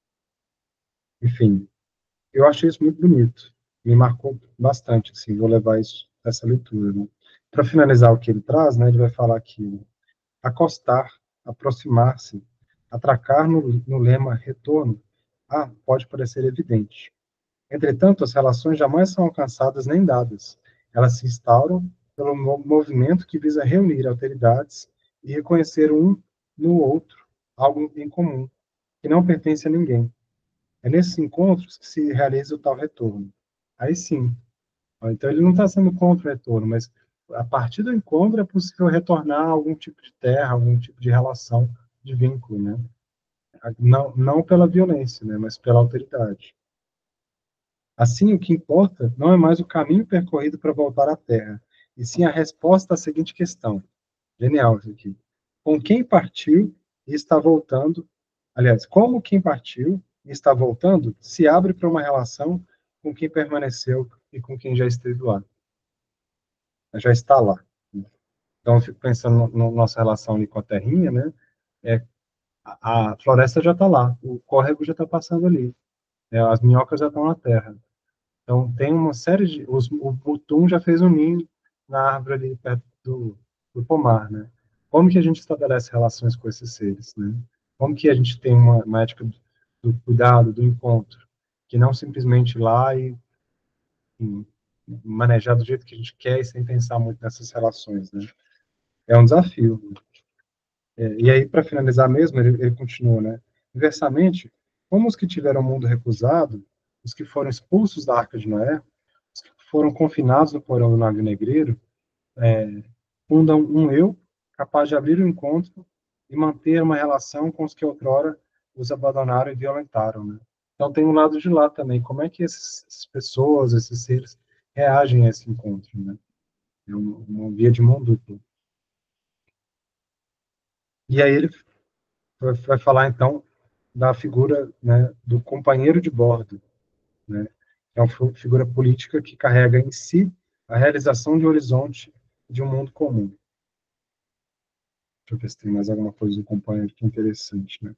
Enfim, eu achei isso muito bonito. Me marcou bastante, assim, vou levar isso, essa leitura, né? Para finalizar o que ele traz, né, ele vai falar que acostar, aproximar-se, atracar no, no lema retorno, ah, pode parecer evidente. Entretanto, as relações jamais são alcançadas nem dadas. Elas se instauram pelo movimento que visa reunir alteridades e reconhecer um no outro algo em comum, que não pertence a ninguém. É nesses encontros que se realiza o tal retorno. Aí sim. Então, ele não está sendo contra o retorno, mas a partir do encontro é possível retornar a algum tipo de terra, algum tipo de relação, de vínculo, né? Não, não pela violência, né? Mas pela alteridade. Assim, o que importa não é mais o caminho percorrido para voltar à terra, e sim a resposta à seguinte questão. Genial isso aqui. Com quem partiu e está voltando, aliás, como quem partiu e está voltando se abre para uma relação com quem permaneceu e com quem já esteve lá, já está lá. Então, eu fico pensando na no, nossa relação ali com a terrinha, né? É, a, a floresta já está lá, o córrego já está passando ali, é, as minhocas já estão na terra. Então, tem uma série de... Os, o mutum já fez um ninho na árvore ali perto do, do pomar, né? Como que a gente estabelece relações com esses seres, né? Como que a gente tem uma, uma ética do, do cuidado, do encontro, que não simplesmente ir lá e, e manejar do jeito que a gente quer e sem pensar muito nessas relações, né? É um desafio. É, e aí, para finalizar mesmo, ele, ele continua, né? Inversamente, como os que tiveram o mundo recusado, os que foram expulsos da Arca de Noé, os que foram confinados no porão do navio negreiro, é, fundam um eu capaz de abrir o encontro e manter uma relação com os que outrora os abandonaram e violentaram, né? Então tem um lado de lá também, como é que esses, essas pessoas, esses seres reagem a esse encontro, né? É uma, uma via de mão dupla. E aí ele vai falar então da figura, né, do companheiro de bordo, né? É uma figura política que carrega em si a realização de um horizonte de um mundo comum. Deixa eu ver se tem mais alguma coisa do companheiro que é interessante, né?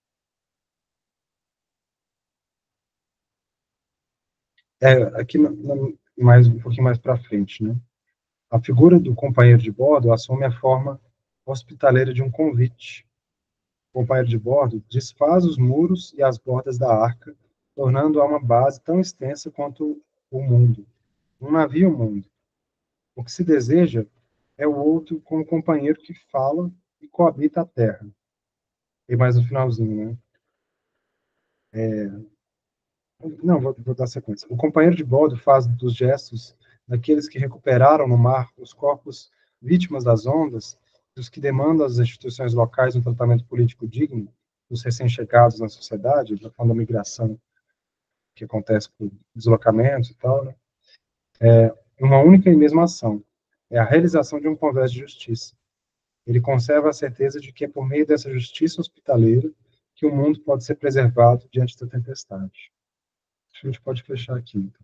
É, aqui na, na, mais um pouquinho mais para frente, né? A figura do companheiro de bordo assume a forma hospitaleira de um convite. O companheiro de bordo desfaz os muros e as bordas da arca, tornando-a uma base tão extensa quanto o mundo. Um navio-mundo. O que se deseja é o outro como companheiro que fala e coabita a terra. E mais no finalzinho, né? É, não, vou, vou dar sequência. O companheiro de bordo faz dos gestos daqueles que recuperaram no mar os corpos vítimas das ondas dos que demandam às instituições locais um tratamento político digno dos recém-chegados na sociedade, da falando da migração que acontece por deslocamentos e tal, né? É uma única e mesma ação, é a realização de um convés de justiça. Ele conserva a certeza de que é por meio dessa justiça hospitaleira que o mundo pode ser preservado diante da tempestade. A gente pode fechar aqui, então.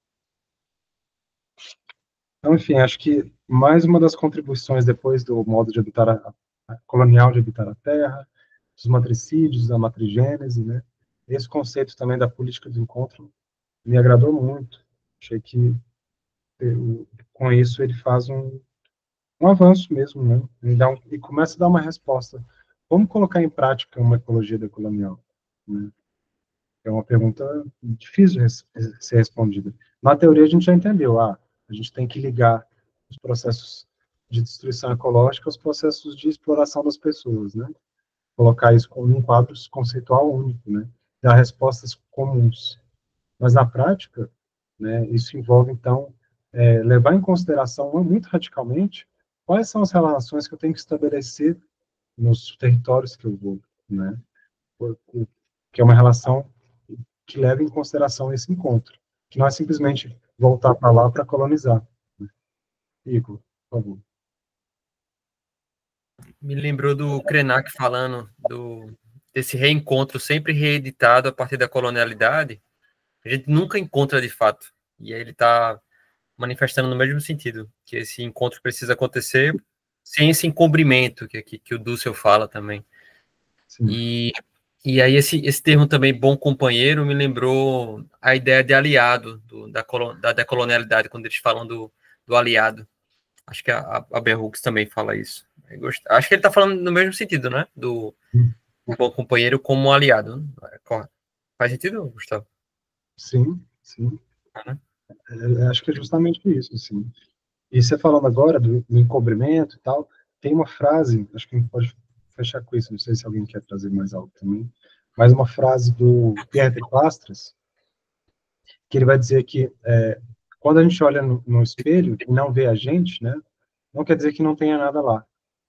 Então, enfim, acho que mais uma das contribuições depois do modo de habitar a, a colonial de habitar a terra, dos matricídios, da matrigênese, né? Esse conceito também da política do encontro me agradou muito. Achei que eu, com isso ele faz um, um avanço mesmo, né? Ele dá um, e começa a dar uma resposta. Como colocar em prática uma ecologia decolonial, né? É uma pergunta difícil de ser respondida. Na teoria, a gente já entendeu. Ah, a gente tem que ligar os processos de destruição ecológica aos processos de exploração das pessoas, né? Colocar isso como um quadro conceitual único, né? Dar respostas comuns. Mas, na prática, né, isso envolve, então, é, levar em consideração, muito radicalmente, quais são as relações que eu tenho que estabelecer nos territórios que eu vou, né? Que é uma relação que leva em consideração esse encontro, que não é simplesmente voltar para lá para colonizar. Igor, por favor. Me lembrou do Krenak falando do, desse reencontro sempre reeditado a partir da colonialidade. A gente nunca encontra de fato. E aí ele está manifestando no mesmo sentido, que esse encontro precisa acontecer sem esse encobrimento que, que, que o Dussel fala também. Sim. E E aí esse, esse termo também, bom companheiro, me lembrou a ideia de aliado, do, da, colon, da decolonialidade, quando eles falam do, do aliado. Acho que a, a Bell Hooks também fala isso. Acho que ele está falando no mesmo sentido, né? Do, do bom companheiro como um aliado. Faz sentido, Gustavo? Sim, sim. Ah, né? é, acho que é justamente isso, sim. E você falando agora do, do encobrimento e tal, tem uma frase, acho que a gente pode fechar com isso, não sei se alguém quer trazer mais algo também, mas uma frase do Pierre de Plastras, que ele vai dizer que é, quando a gente olha no, no espelho e não vê a gente, né, não quer dizer que não tenha nada lá.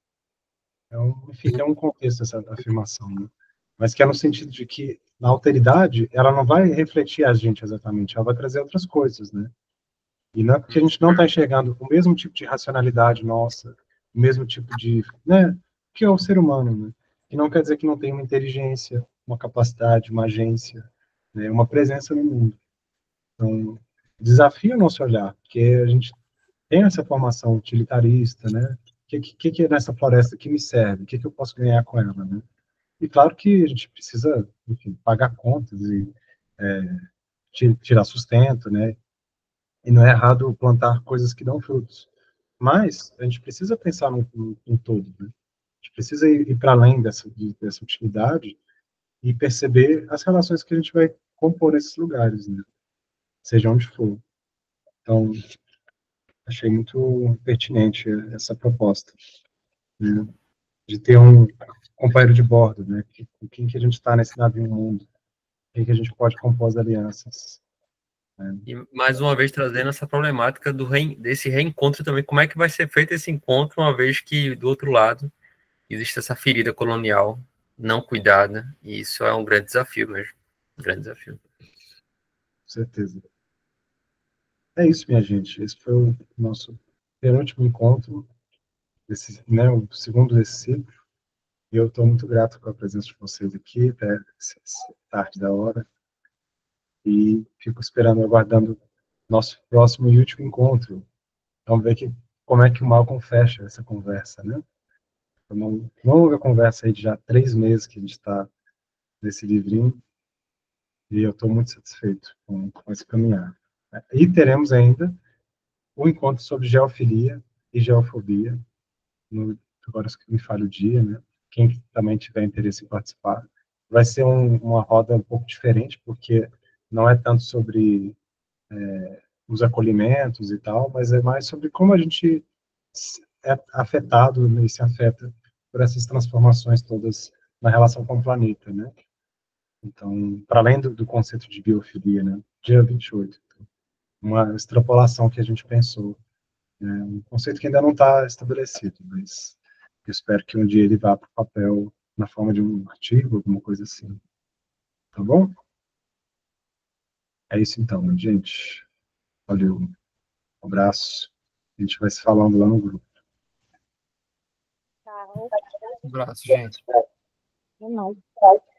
É um, enfim, tem um contexto essa afirmação, né? Mas que é no sentido de que na alteridade ela não vai refletir a gente exatamente, ela vai trazer outras coisas, né? E não é porque a gente não está enxergando o mesmo tipo de racionalidade nossa, o mesmo tipo de, né, que é o ser humano, né? Que não quer dizer que não tem uma inteligência, uma capacidade, uma agência, né, uma presença no mundo. Então, desafia o nosso olhar, porque a gente tem essa formação utilitarista, né? O que, que, que é nessa floresta que me serve? O que, que eu posso ganhar com ela, né? E claro que a gente precisa, enfim, pagar contas e é, tirar sustento, né? E não é errado plantar coisas que dão frutos. Mas a gente precisa pensar no, no, no todo, né? A gente precisa ir, ir para além dessa, de, dessa utilidade e perceber as relações que a gente vai compor nesses lugares, né? Seja onde for. Então, achei muito pertinente essa proposta, né? De ter um companheiro de bordo, né? Com quem que a gente está nesse navio mundo, quem que a gente pode compor as alianças. Né? E mais uma vez trazendo essa problemática do re... desse reencontro também, como é que vai ser feito esse encontro, uma vez que do outro lado existe essa ferida colonial não cuidada, e isso é um grande desafio mesmo, um grande desafio. Com certeza. É isso, minha gente, esse foi o nosso penúltimo encontro, desse, né, o segundo desse ciclo, e eu estou muito grato com a presença de vocês aqui, até essa tarde da hora, e fico esperando, aguardando nosso próximo e último encontro. Vamos ver que, como é que o Malcolm fecha essa conversa, né? Uma longa conversa aí de já três meses que a gente está nesse livrinho, e eu estou muito satisfeito com, com esse caminhar. E teremos ainda o encontro sobre geofilia e geofobia, no, agora que me falha o dia, né? Quem também tiver interesse em participar. Vai ser um, uma roda um pouco diferente, porque não é tanto sobre é, os acolhimentos e tal, mas é mais sobre como a gente é afetado e se afeta por essas transformações todas na relação com o planeta, né? Então, para além do, do conceito de biofilia, né? Dia vinte e oito, então, uma extrapolação que a gente pensou, né? Um conceito que ainda não está estabelecido, mas Eu espero que um dia ele vá para o papel na forma de um artigo, alguma coisa assim. Tá bom? É isso então, gente. Valeu. Um abraço. A gente vai se falando lá no grupo. Tchau. Um abraço, gente. É nóis.